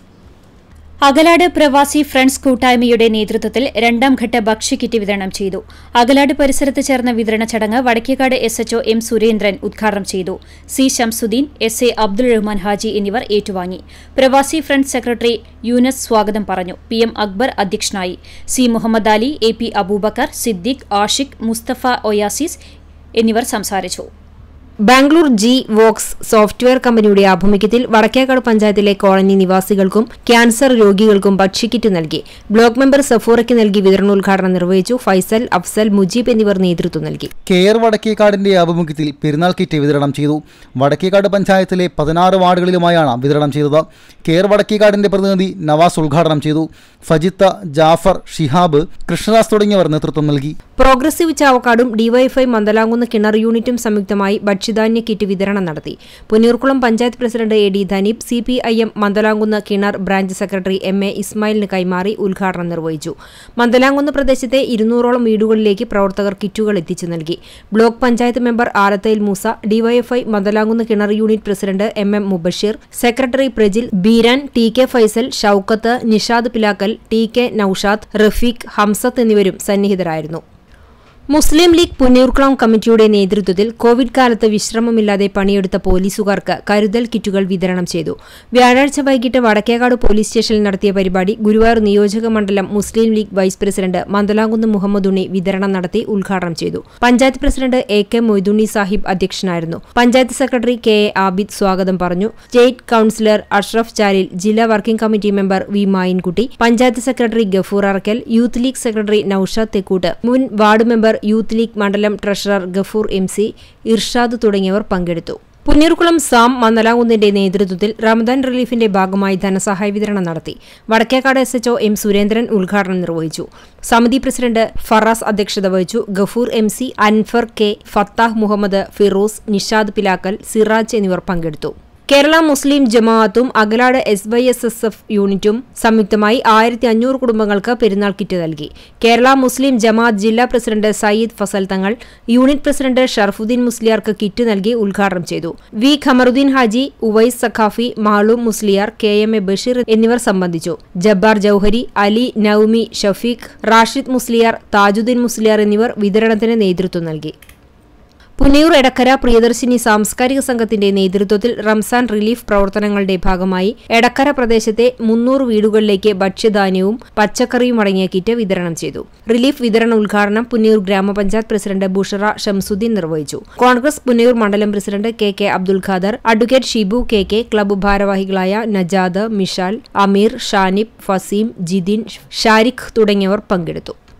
C: അകലാട് പ്രവാസി ഫ്രണ്ട്സ് കൂട്ടായ്മയുടെ നേതൃത്വത്തിൽ രണ്ടാം ഘട്ട ഭക്ഷ്യക്കിറ്റ് വിതരണം ചെയ്തു. അകലാട് പരിസരത്ത് ചേർന്ന വിതരണ ചടങ്ങ് Vadakkekad S H O M Surendran ഉദ്ഘാടനം ചെയ്തു. C Shamsuddin, S A Abdul Rahman Haji എന്നിവർ ഏറ്റുവാങ്ങി. പ്രവാസി ഫ്രണ്ട്സ് സെക്രട്ടറി യൂനസ് സ്വാഗതം പറഞ്ഞു. പി എം അക്ബർ അധ്യക്ഷനായി. C Muhammed Ali, A P Abubakar, Siddique, Ashiq, Musthafa Oasis എന്നിവർ സംസാരിച്ചു.
B: ബാംഗ്ലൂർ ജി വോക്സ് സോഫ്റ്റ്വെയർ കമ്പനിയുടെ ആഭിമുഖ്യത്തിൽ വടക്കേക്കാട് പഞ്ചായത്തിലെ കോളനി നിവാസികൾക്കും ക്യാൻസർ രോഗികൾക്കും ഭക്ഷ്യക്കിറ്റ് നൽകി. ബ്ലോക്ക് മെമ്പർ സഫൂറയ്ക്ക് നൽകി വിതരണോദ്ഘാടനം നിർവഹിച്ചു. ഫൈസൽ, അഫ്സൽ, മുജീബ് എന്നിവർ നേതൃത്വം നൽകി.
E: കെയർ വടക്കേക്കാടിന്റെ ആഭിമുഖ്യത്തിൽ പെരുന്നാൾ കിറ്റ് വിതരണം ചെയ്തു. വടക്കേക്കാട് പഞ്ചായത്തിലെ പതിനാറ് വാർഡുകളിലുമായാണ് വിതരണം ചെയ്തത്. കെയർ വടക്കേക്കാടിന്റെ പ്രതിനിധി നവാസ് ഉദ്ഘാടനം ചെയ്തു. ഫജിത്ത, ജാഫർ, ഷിഹാബ്, കൃഷ്ണദാസ് തുടങ്ങിയവർ നേതൃത്വം നൽകി.
B: പ്രോഗ്രസീവ് ചാവക്കാടും ഡിവൈഎഫ്ഐ മന്ദലാങ്കുന്ന് കിണർ യൂണിറ്റും സംയുക്തമായി ഭക്ഷ്യധാന്യ കിറ്റ് വിതരണം നടത്തി. Punnayurkulam panchayat president A D Dhaneeb C P I M Mandalamkunnu കിണർ ബ്രാഞ്ച് സെക്രട്ടറി എം എ ഇസ്മായിലിന് കൈമാറി ഉദ്ഘാടനം നിർവഹിച്ചു. മന്ദലാങ്കുന്ന് പ്രദേശത്തെ ഇരുന്നൂറോളം വീടുകളിലേക്ക് പ്രവർത്തകർ കിറ്റുകൾ എത്തിച്ചു നൽകി. Block panchayat member Alathayil Moosa, DYFI Mandalamkunnu കിണർ unit president M M Mubashir, secretary Prajil, Beeran, T K Faisal, Shoukath, Nishad Pilakkal, T K Noushad, Rafeeq, Hamsath എന്നിവരും സന്നിഹിതരായിരുന്നു. മുസ്ലിം ലീഗ് പുന്നൂർക്കുളം കമ്മിറ്റിയുടെ നേതൃത്വത്തിൽ കോവിഡ് കാലത്ത് വിശ്രമമില്ലാതെ പണിയെടുത്ത പോലീസുകാർക്ക് കരുതൽ കിറ്റുകൾ വിതരണം ചെയ്തു. വ്യാഴാഴ്ച വൈകിട്ട് വടക്കേക്കാട് പോലീസ് സ്റ്റേഷനിൽ നടത്തിയ പരിപാടി ഗുരുവായൂർ നിയോജക മണ്ഡലം മുസ്ലിം ലീഗ് വൈസ് പ്രസിഡന്റ് മന്ദലാങ്കുന്ന് മുഹമ്മദ് ഉണ്ണി വിതരണം നടത്തി ഉദ്ഘാടനം ചെയ്തു. Panchayat president A K Moythunni Sahib അധ്യക്ഷനായിരുന്നു. Panchayat secretary K A Abid സ്വാഗതം പറഞ്ഞു. സ്റ്റേറ്റ് കൌൺസിലർ അഷ്റഫ് ജാലിൽ, ജില്ലാ working committee member V Mayinkutty, panchayat secretary Gafoor Arakkal, youth League secretary Noushad Thekkoot, മുൻ വാർഡ് മെമ്പർ യൂത്ത് ലീഗ് മണ്ഡലം treasurer Gafoor M C, Irshad തുടങ്ങിയവർ പങ്കെടുത്തു. പുന്നൂർക്കുളം സാം മന്ദലാങ്കുന്നിന്റെ നേതൃത്വത്തിൽ റമദാൻ റിലീഫിന്റെ ഭാഗമായി ധനസഹായ വിതരണം നടത്തി. Vadakkekad S H O M Surendran ഉദ്ഘാടനം നിർവഹിച്ചു. സമിതി പ്രസിഡന്റ് ഫറാസ് അധ്യക്ഷത വഹിച്ചു. Gafoor M C, Anfar K, Fathah Muhammed, Firoz, Nishad Pilakkal, Siraj എന്നിവർ പങ്കെടുത്തു. കേരള മുസ്ലിം ജമാഅത്തും Akalad S Y S S F യൂണിറ്റും സംയുക്തമായി ആയിരത്തി അഞ്ഞൂറ് കുടുംബങ്ങൾക്ക് പെരുന്നാൾ കിറ്റ് നൽകി. കേരള മുസ്ലിം ജമാഅത്ത് ജില്ലാ president Sayyid Fazal Thangal, unit president Sharafuddin മുസ്ലിയാർക്ക് കിറ്റ് നൽകി ഉദ്ഘാടനം ചെയ്തു. V Kamaruddin Haji, Uwais Saqafi, Maloom Musliyar, K M A Basheer എന്നിവർ സംബന്ധിച്ചു. ജബ്ബാർ ജൌഹരി, അലി, നൌമി, ഷഫീഖ്, റാഷിദ് മുസ്ലിയാർ, താജുദ്ദീൻ മുസ്ലിയാർ എന്നിവർ വിതരണത്തിന് നേതൃത്വം നൽകി. പുന്നയൂർ എടക്കര പ്രിയദർശിനി സാംസ്കാരിക സംഘത്തിന്റെ നേതൃത്വത്തിൽ റംസാൻ റിലീഫ് പ്രവർത്തനങ്ങളുടെ ഭാഗമായി എടക്കര പ്രദേശത്തെ മുന്നൂറ് വീടുകളിലേക്ക് ഭക്ഷ്യധാന്യവും പച്ചക്കറിയും അടങ്ങിയ കിറ്റ് വിതരണം ചെയ്തു. റിലീഫ് വിതരണ ഉദ്ഘാടനം പുന്നയൂർ ഗ്രാമപഞ്ചായത്ത് പ്രസിഡന്റ് ബുഷറ ഷംസുദ്ദീൻ നിർവഹിച്ചു. കോൺഗ്രസ് പുന്നയൂർ മണ്ഡലം president K K Abdul Khader, advocate Shibu K K, club ഭാരവാഹികളായ നജാദ്, മിഷാൽ, അമീർ, ഷാനിബ്, ഫസീം, ജിതിൻ, ഷാരിഖ് തുടങ്ങിയവർ പങ്കെടുത്തു.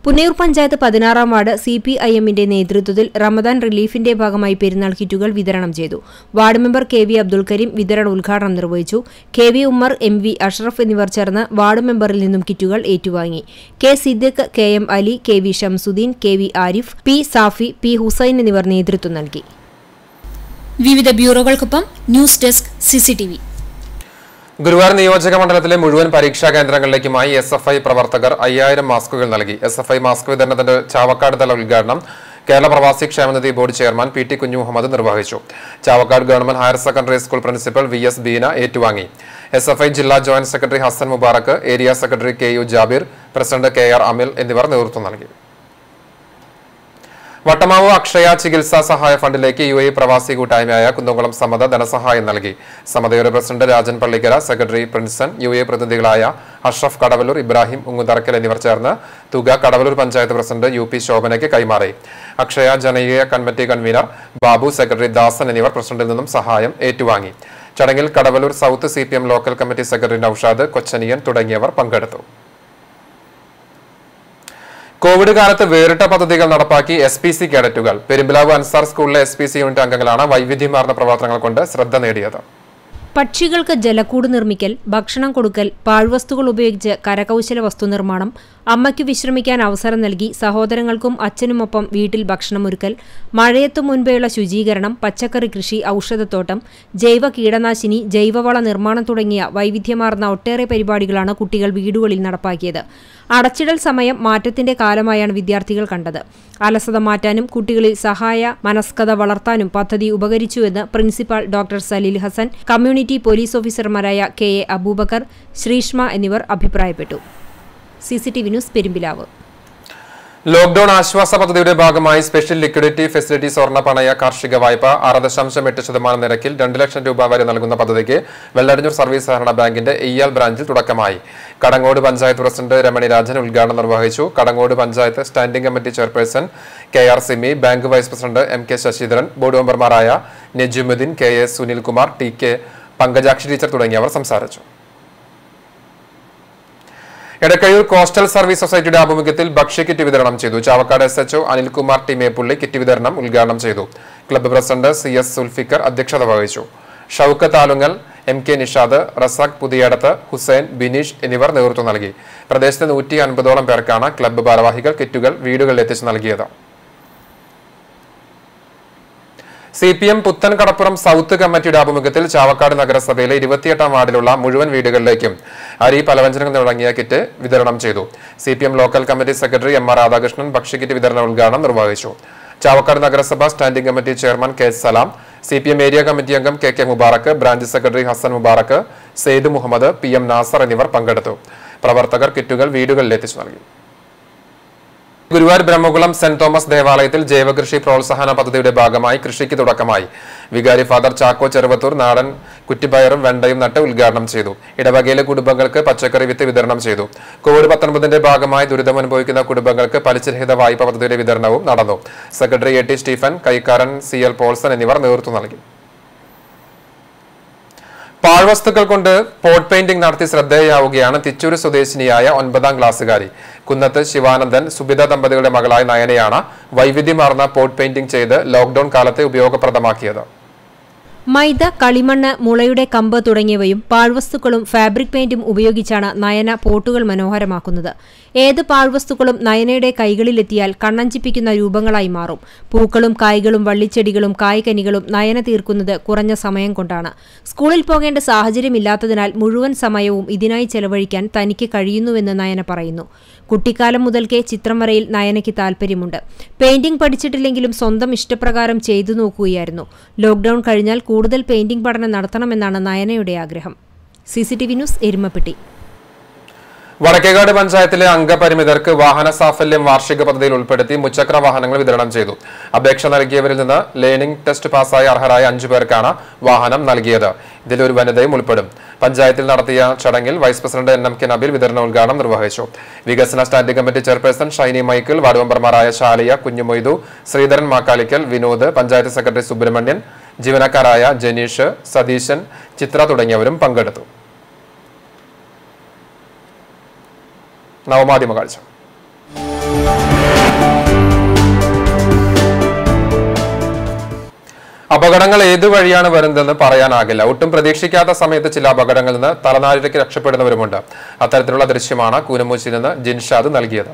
B: പുന്നയൂർ പഞ്ചായത്ത് പതിനാറാം വാർഡ് സി പി ഐ എമ്മിന്റെ നേതൃത്വത്തിൽ റമദാൻ റിലീഫിന്റെ ഭാഗമായി പെരുന്നാൾ കിറ്റുകൾ വിതരണം ചെയ്തു. Ward member K V Abdul Karim വിതരണ ഉദ്ഘാടനം നിർവഹിച്ചു. K V Ummer, M V Ashraf എന്നിവർ ചേർന്ന് വാർഡ് മെമ്പറിൽ നിന്നും കിറ്റുകൾ ഏറ്റുവാങ്ങി. K Siddique, K M Ali, K V Shamsuddin, K V Arif, P Safi, P Hussain എന്നിവർ നേതൃത്വം നൽകി.
C: വിവിധ ബ്യൂറോകൾക്കൊപ്പം ന്യൂസ് ഡെസ്ക് സിസിടിവി.
A: ഗുരുവായൂർ നിയോജക മണ്ഡലത്തിലെ മുഴുവൻ പരീക്ഷാ കേന്ദ്രങ്ങളിലേക്കുമായി എസ് എഫ് ഐ പ്രവർത്തകർ അയ്യായിരം മാസ്കുകൾ നൽകി. എസ് എഫ് ഐ മാസ്ക് വിതരണത്തിന്റെ ചാവക്കാട് തല ഉദ്ഘാടനം കേരള പ്രവാസി ക്ഷേമനിധി board chairman P T Kunju Muhammad നിർവഹിച്ചു. Chavakkad government higher secondary school principal V S Beena ഏറ്റുവാങ്ങി. എസ് എഫ് ഐ ജില്ലാ joint secretary Hasan Mubarak, area secretary K U Jabir, president K R Amil എന്നിവർ നേതൃത്വം നൽകി. വട്ടമാവ് അക്ഷയ ചികിത്സാ സഹായ ഫണ്ടിലേക്ക് യു എ പ്രവാസി കൂട്ടായ്മയായ കുന്നംകുളം സമത ധനസഹായം നൽകി. സമതയുടെ president Rajan Pallikkara, secretary Prinson, U A പ്രതിനിധികളായ അഷ്റഫ് കടവലൂർ, ഇബ്രാഹിം ഉങ്ങുതറക്കൽ എന്നിവർ ചേർന്ന് തുക Kadavallur panchayat president U P ശോഭനയ്ക്ക് കൈമാറി. അക്ഷയ ജനകീയ committee convener Babu, secretary Dasan എന്നിവർ പ്രസിഡന്റിൽ നിന്നും സഹായം ഏറ്റുവാങ്ങി. ചടങ്ങിൽ Kadavallur south C P M local committee secretary Naushad, Kochaniyan തുടങ്ങിയവർ പങ്കെടുത്തു. കോവിഡ് കാലത്ത് വേറിട്ട പദ്ധതികൾ നടപ്പാക്കി എസ് പി സി കേഡറ്റുകൾ. പെരുമ്പിലാവ് അൻസാർ സ്കൂളിലെ എസ് പി സി യൂണിറ്റ് അംഗങ്ങളാണ് വൈവിധ്യമാർന്ന പ്രവർത്തനങ്ങൾ കൊണ്ട് ശ്രദ്ധ നേടിയത്.
B: പക്ഷികൾക്ക് ജലക്കൂട് നിർമ്മിക്കൽ, ഭക്ഷണം കൊടുക്കൽ, പാഴ്വസ്തുക്കൾ ഉപയോഗിച്ച് കരകൗശല വസ്തു നിർമ്മാണം, അമ്മയ്ക്കു വിശ്രമിക്കാൻ അവസരം നൽകി സഹോദരങ്ങൾക്കും അച്ഛനുമൊപ്പം വീട്ടിൽ ഭക്ഷണമൊരുക്കൽ, മഴയത്തു മുൻപേയുള്ള ശുചീകരണം, പച്ചക്കറി കൃഷി, ഔഷധത്തോട്ടം, ജൈവ കീടനാശിനി, ജൈവവള നിർമ്മാണം തുടങ്ങിയ വൈവിധ്യമാർന്ന ഒട്ടേറെ പരിപാടികളാണ് കുട്ടികൾ വീടുകളിൽ നടപ്പാക്കിയത്. അടച്ചിടൽ സമയം മാറ്റത്തിന്റെ കാലമായാണ് വിദ്യാർത്ഥികൾ കണ്ടത്. അലസത മാറ്റാനും കുട്ടികളിൽ സഹായ മനസ്കത വളർത്താനും പദ്ധതി ഉപകരിച്ചുവെന്ന് principal doctor Saleel Hasan, community police ഓഫീസർമാരായ കെ എ അബൂബക്കർ, ശ്രീഷ്മ എന്നിവർ അഭിപ്രായപ്പെട്ടു. CCTV news Perumpilavu.
A: ലോക്ഡൌൺ ആശ്വാസ പദ്ധതിയുടെ ഭാഗമായി സ്പെഷ്യൽ ലിക്വിഡിറ്റി ഫെസിലിറ്റി സ്വർണ്ണ പണയ കാർഷിക വായ്പ ആറ് ദശാംശം എട്ട് ശതമാനം നിരക്കിൽ രണ്ട് ലക്ഷം രൂപ വരെ നൽകുന്ന പദ്ധതിക്ക് വെള്ളാരഞ്ഞൂർ സർവീസ് സഹകരണ ബാങ്കിന്റെ ഇയാൽ ബ്രാഞ്ചിൽ തുടക്കമായി. കടങ്ങോട് പഞ്ചായത്ത് പ്രസിഡന്റ് രമണി രാജൻ ഉദ്ഘാടനം നിർവഹിച്ചു. Kadangode panchayat standing committee chairperson K R Simi, bank vice president M K Sasidharan, board മെമ്പർമാരായ Najeemuddin, K A Sunilkumar, T K Pankajakshi teacher തുടങ്ങിയവർ സംസാരിച്ചു. എടക്കയൂർ കോസ്റ്റൽ സർവീസ് സൊസൈറ്റിയുടെ ആഭിമുഖ്യത്തിൽ ഭക്ഷ്യക്കിറ്റ് വിതരണം ചെയ്തു. Chavakkad S H O Anilkumar T Meppully kit വിതരണം ഉദ്ഘാടനം ചെയ്തു. Club president C S Sulfikar അധ്യക്ഷത വഹിച്ചു. ഷൌക്കത്ത് ആലുങ്ങൽ, എം കെ നിഷാദ്, റസാഖ് പുതിയടത്ത്, ഹുസൈൻ, ബിനീഷ് എന്നിവർ നേതൃത്വം നൽകി. പ്രദേശത്തെ നൂറ്റി അൻപതോളം പേർക്കാണ് ക്ലബ്ബ് ഭാരവാഹികൾ കിറ്റുകൾ വീടുകളിൽ എത്തിച്ചു നൽകിയത്. സി പി എം പുത്തൻ കടപ്പുറം സൗത്ത് കമ്മിറ്റിയുടെ ആഭിമുഖ്യത്തിൽ ചാവക്കാട് നഗരസഭയിലെ ഇരുപത്തിയെട്ടാം വാർഡിലുള്ള മുഴുവൻ വീടുകളിലേക്കും അരി, പലവ്യഞ്ജനങ്ങൾ തുടങ്ങിയ കിറ്റ് വിതരണം ചെയ്തു. C P M local committee secretary M R Radhakrishnan ഭക്ഷ്യക്കിറ്റ് വിതരണ ഉദ്ഘാടനം നിർവഹിച്ചു. ചാവക്കാട് നഗരസഭ standing committee chairman K Salam, C P M area committee അംഗം K K Mubarak, branch secretary Hasan Mubarak, Saeed Muhammad, P M Nasser എന്നിവർ പങ്കെടുത്തു. പ്രവർത്തകർ കിറ്റുകൾ വീടുകളിൽ എത്തിച്ചു നൽകി. ഗുരുവായൂർ ബ്രഹ്മകുളം സെന്റ് തോമസ് ദേവാലയത്തിൽ ജൈവകൃഷി പ്രോത്സാഹന പദ്ധതിയുടെ ഭാഗമായി കൃഷിക്ക് തുടക്കമായി. വികാരി ഫാദർ ചാക്കോ ചെറുവത്തൂർ നാടൻ കുറ്റിപ്പയറും വെണ്ടയും നട്ട് ഉദ്ഘാടനം ചെയ്തു. ഇടവകയിലെ കുടുംബങ്ങൾക്ക് പച്ചക്കറി വിത്ത് വിതരണം ചെയ്തു. കോവിഡ് പത്തൊൻപതിന്റെ ഭാഗമായി ദുരിതമനുഭവിക്കുന്ന കുടുംബങ്ങൾക്ക് പലിശരഹിത വായ്പ പദ്ധതിയുടെ വിതരണവും നടന്നു. സെക്രട്ടറി എ ടി സ്റ്റീഫൻ, കൈക്കാരൻ സി എൽ പോൾസൺ എന്നിവർ നേതൃത്വം നൽകി. പാഴ്വസ്തുക്കൾ കൊണ്ട് പോട്ട് പെയിന്റിംഗ് നടത്തി ശ്രദ്ധേയയാവുകയാണ് തിച്ചൂര് സ്വദേശിനിയായ ഒൻപതാം ക്ലാസ്സുകാരി. കുന്നത്ത് ശിവാനന്ദൻ, സുബിത ദമ്പതികളുടെ മകളായ നയനയാണ് വൈവിധ്യമാർന്ന പോട്ട് പെയിന്റിംഗ് ചെയ്ത് ലോക്ഡൌൺ കാലത്തെ ഉപയോഗപ്രദമാക്കിയത്.
B: മൈദ, കളിമണ്ണ്, മുളയുടെ കമ്പ് തുടങ്ങിയവയും പാഴ്വസ്തുക്കളും ഫാബ്രിക് പെയിന്റും ഉപയോഗിച്ചാണ് നയന പോട്ടുകൾ മനോഹരമാക്കുന്നത്. ഏത് പാഴ്വസ്തുക്കളും നയനയുടെ കൈകളിലെത്തിയാൽ കണ്ണഞ്ചിപ്പിക്കുന്ന രൂപങ്ങളായി മാറും. പൂക്കളും കായ്കളും വള്ളിച്ചെടികളും കായ്കനികളും നയന തീർക്കുന്നത് കുറഞ്ഞ സമയം കൊണ്ടാണ്. സ്കൂളിൽ പോകേണ്ട സാഹചര്യമില്ലാത്തതിനാൽ മുഴുവൻ സമയവും ഇതിനായി ചെലവഴിക്കാൻ തനിക്ക് കഴിയുന്നുവെന്ന് നയന പറയുന്നു. കുട്ടിക്കാലം മുതൽക്കേ ചിത്രം വരയിൽ നയനയ്ക്ക് താൽപ്പര്യമുണ്ട്. പെയിന്റിംഗ് പഠിച്ചിട്ടില്ലെങ്കിലും സ്വന്തം ഇഷ്ടപ്രകാരം ചെയ്തു നോക്കുകയായിരുന്നു. ലോക്ഡൌൺ കഴിഞ്ഞാൽ കൂടുതൽ പെയിന്റിംഗ് പഠനം നടത്തണമെന്നാണ് നയനയുടെ ആഗ്രഹം. CCTV news Erumapetty.
A: വടക്കേകാട് പഞ്ചായത്തിലെ അംഗപരിമിതർക്ക് വാഹന സാഫല്യം വാർഷിക പദ്ധതിയിൽ ഉൾപ്പെടുത്തി മുച്ചക്ര വാഹനങ്ങൾ വിതരണം ചെയ്തു. അപേക്ഷ നൽകിയവരിൽ നിന്ന് ലേണിംഗ് ടെസ്റ്റ് പാസ്സായ അർഹരായ അഞ്ചു പേർക്കാണ് വാഹനം നൽകിയത്. ഇതിലൊരു വനിതയും ഉൾപ്പെടും. പഞ്ചായത്തിൽ നടത്തിയ ചടങ്ങിൽ vice president N M K Nabeel വിതരണ ഉദ്ഘാടനം നിർവഹിച്ചു. വികസന standing committee chairperson Shiny Michael, ward മെമ്പർമാരായ ഷാലിയ, കുഞ്ഞുമൊയ്തു, ശ്രീധരൻ മാക്കാലിക്കൽ, വിനോദ്, പഞ്ചായത്ത് സെക്രട്ടറി സുബ്രഹ്മണ്യൻ, ജീവനക്കാരായ ജനീഷ്, സതീശൻ, ചിത്ര തുടങ്ങിയവരും പങ്കെടുത്തു. നവമാധ്യമ കാഴ്ച. അപകടങ്ങൾ ഏതു വഴിയാണ് വരുന്നതെന്ന് പറയാനാകില്ല. ഒട്ടും പ്രതീക്ഷിക്കാത്ത സമയത്ത് ചില അപകടങ്ങളിൽ നിന്ന് തലനാരിഴയ്ക്ക് രക്ഷപ്പെടുന്നവരുമുണ്ട്. അത്തരത്തിലുള്ള ദൃശ്യമാണ് കൂനമൂച്ചിൽ നിന്ന് ജിൻഷാദ് നൽകിയത്.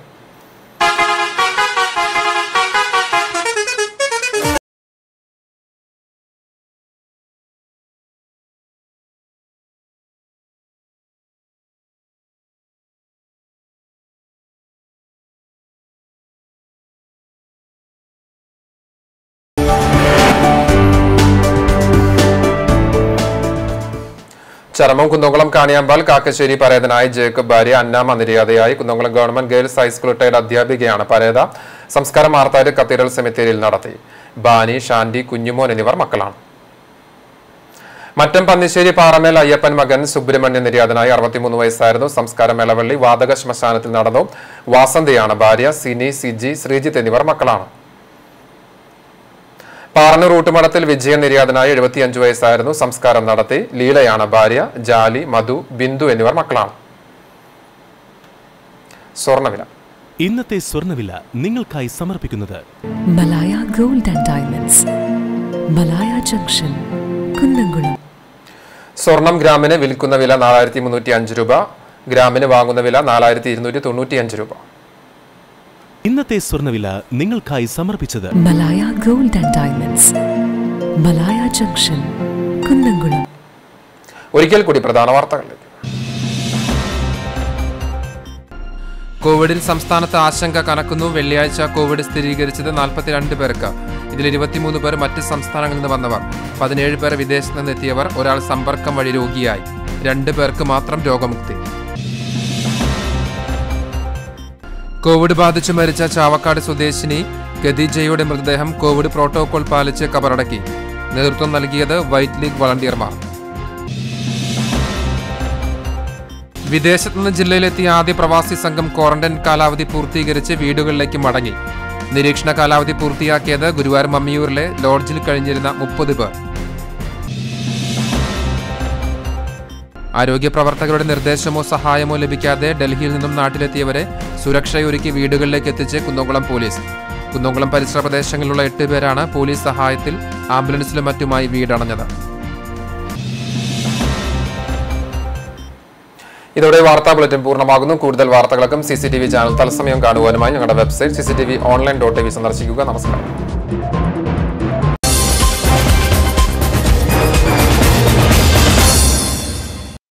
A: ചരമം കുന്നംകുളം കാണിയാമ്പാൽ കാക്കശ്ശേരി പരേതനായ ജേക്കബ് ഭാര്യ അന്നാമ നിര്യാതയായി. Kunnamkulam government girls high school retired അധ്യാപികയാണ് പരേത. സംസ്കാരം മാർത്താട് കത്തീഡ്രൽ സെമിത്തേരിയിൽ നടത്തി. ബാനി, ഷാൻഡി, കുഞ്ഞുമോൻ എന്നിവർ മക്കളാണ്. മറ്റം പന്നിശ്ശേരി പാറമേൽ അയ്യപ്പൻ മകൻ സുബ്രഹ്മണ്യൻ നിര്യാതനായി. അറുപത്തിമൂന്ന് വയസ്സായിരുന്നു. സംസ്കാരം മേളവള്ളി വാതക ശ്മശാനത്തിൽ നടന്നു. വാസന്തയാണ് ഭാര്യ. സിനി, സിജി, ശ്രീജിത്ത് എന്നിവർ മക്കളാണ്. പാറന്നൂർ ഊട്ടുമടത്തിൽ വിജയൻ നിര്യാതനായി. എഴുപത്തിയഞ്ച് വയസ്സായിരുന്നു. സംസ്കാരം നടത്തി. ലീലയാണ് ഭാര്യ. ജാലി, മധു, ബിന്ദു എന്നിവർ മക്കളാണ്. സ്വർണ്ണവില.
F: ഇന്നത്തെ സ്വർണ്ണവില നിങ്ങൾക്കായി സമർപ്പിക്കുന്നത്
G: Malaya gold and diamonds, Malaya junction, Kunnamkulam.
A: സ്വർണം ഗ്രാമിന് വിൽക്കുന്ന വില നാലായിരത്തി മുന്നൂറ്റി അഞ്ച് രൂപ. ഗ്രാമിന് വാങ്ങുന്ന വില നാലായിരത്തി ഇരുന്നൂറ്റി തൊണ്ണൂറ്റി അഞ്ച് രൂപ.
F: ഇന്നത്തെ സ്വർണ്ണവില നിങ്ങൾക്കായി സമർപ്പിച്ചത്
G: Malaya gold and diamonds, Malaya junction, Kunnamkulam.
A: ഒരിക്കൽ കൂടി പ്രധാന വാർത്തകളിലേക്ക്. കോവിഡിൽ സംസ്ഥാനത്ത് ആശങ്ക കനക്കുന്നു. വെള്ളിയാഴ്ച കോവിഡ് സ്ഥിരീകരിച്ചത് നാൽപ്പത്തിരണ്ട് പേർക്ക്. ഇതിൽ ഇരുപത്തിമൂന്ന് പേർ മറ്റ് സംസ്ഥാനങ്ങളിൽ നിന്ന് വന്നവർ. പതിനേഴ് പേർ വിദേശത്ത് നിന്നെത്തിയവർ. ഒരാൾ സമ്പർക്കം വഴി രോഗിയായി. രണ്ട് പേർക്ക് മാത്രം രോഗമുക്തി. കോവിഡ് ബാധിച്ചു മരിച്ച ചാവക്കാട് സ്വദേശിനി ഖദീജയുടെ മൃതദേഹം കോവിഡ് പ്രോട്ടോകോൾ പാലിച്ച് കബറടക്കി. നേതൃത്വം നൽകിയത് വൈറ്റ് ലീഗ് വളണ്ടിയർമാർ. വിദേശത്ത് നിന്ന് ജില്ലയിലെത്തിയ ആദ്യ പ്രവാസി സംഘം ക്വാറന്റൈൻ കാലാവധി പൂർത്തീകരിച്ച് വീടുകളിലേക്ക് മടങ്ങി. നിരീക്ഷണ കാലാവധി പൂർത്തിയാക്കിയത് ഗുരുവായൂർ മമ്മിയൂരിലെ ലോഡ്ജിൽ കഴിഞ്ഞിരുന്ന മുപ്പത് പേർ. ആരോഗ്യ പ്രവർത്തകരുടെ നിർദ്ദേശമോ സഹായമോ ലഭിക്കാതെ ഡൽഹിയിൽ നിന്നും നാട്ടിലെത്തിയവരെ സുരക്ഷയൊരുക്കി വീടുകളിലേക്ക് എത്തിച്ച് കുന്നംകുളം പോലീസ്. കുന്നംകുളം പരിസര പ്രദേശങ്ങളിലുള്ള എട്ട് പേരാണ് പോലീസ് സഹായത്തിൽ ആംബുലൻസിലും മറ്റുമായി വീടണഞ്ഞത്. ഇതോടെ വാർത്താ ബുള്ളറ്റിൻ പൂർണ്ണമാകുന്നു. കൂടുതൽ വാർത്തകൾക്കും C C T V channel തത്സമയം കാണുവാനുമായി ഞങ്ങളുടെ website C C T V online dot T V സന്ദർശിക്കുക. നമസ്കാരം.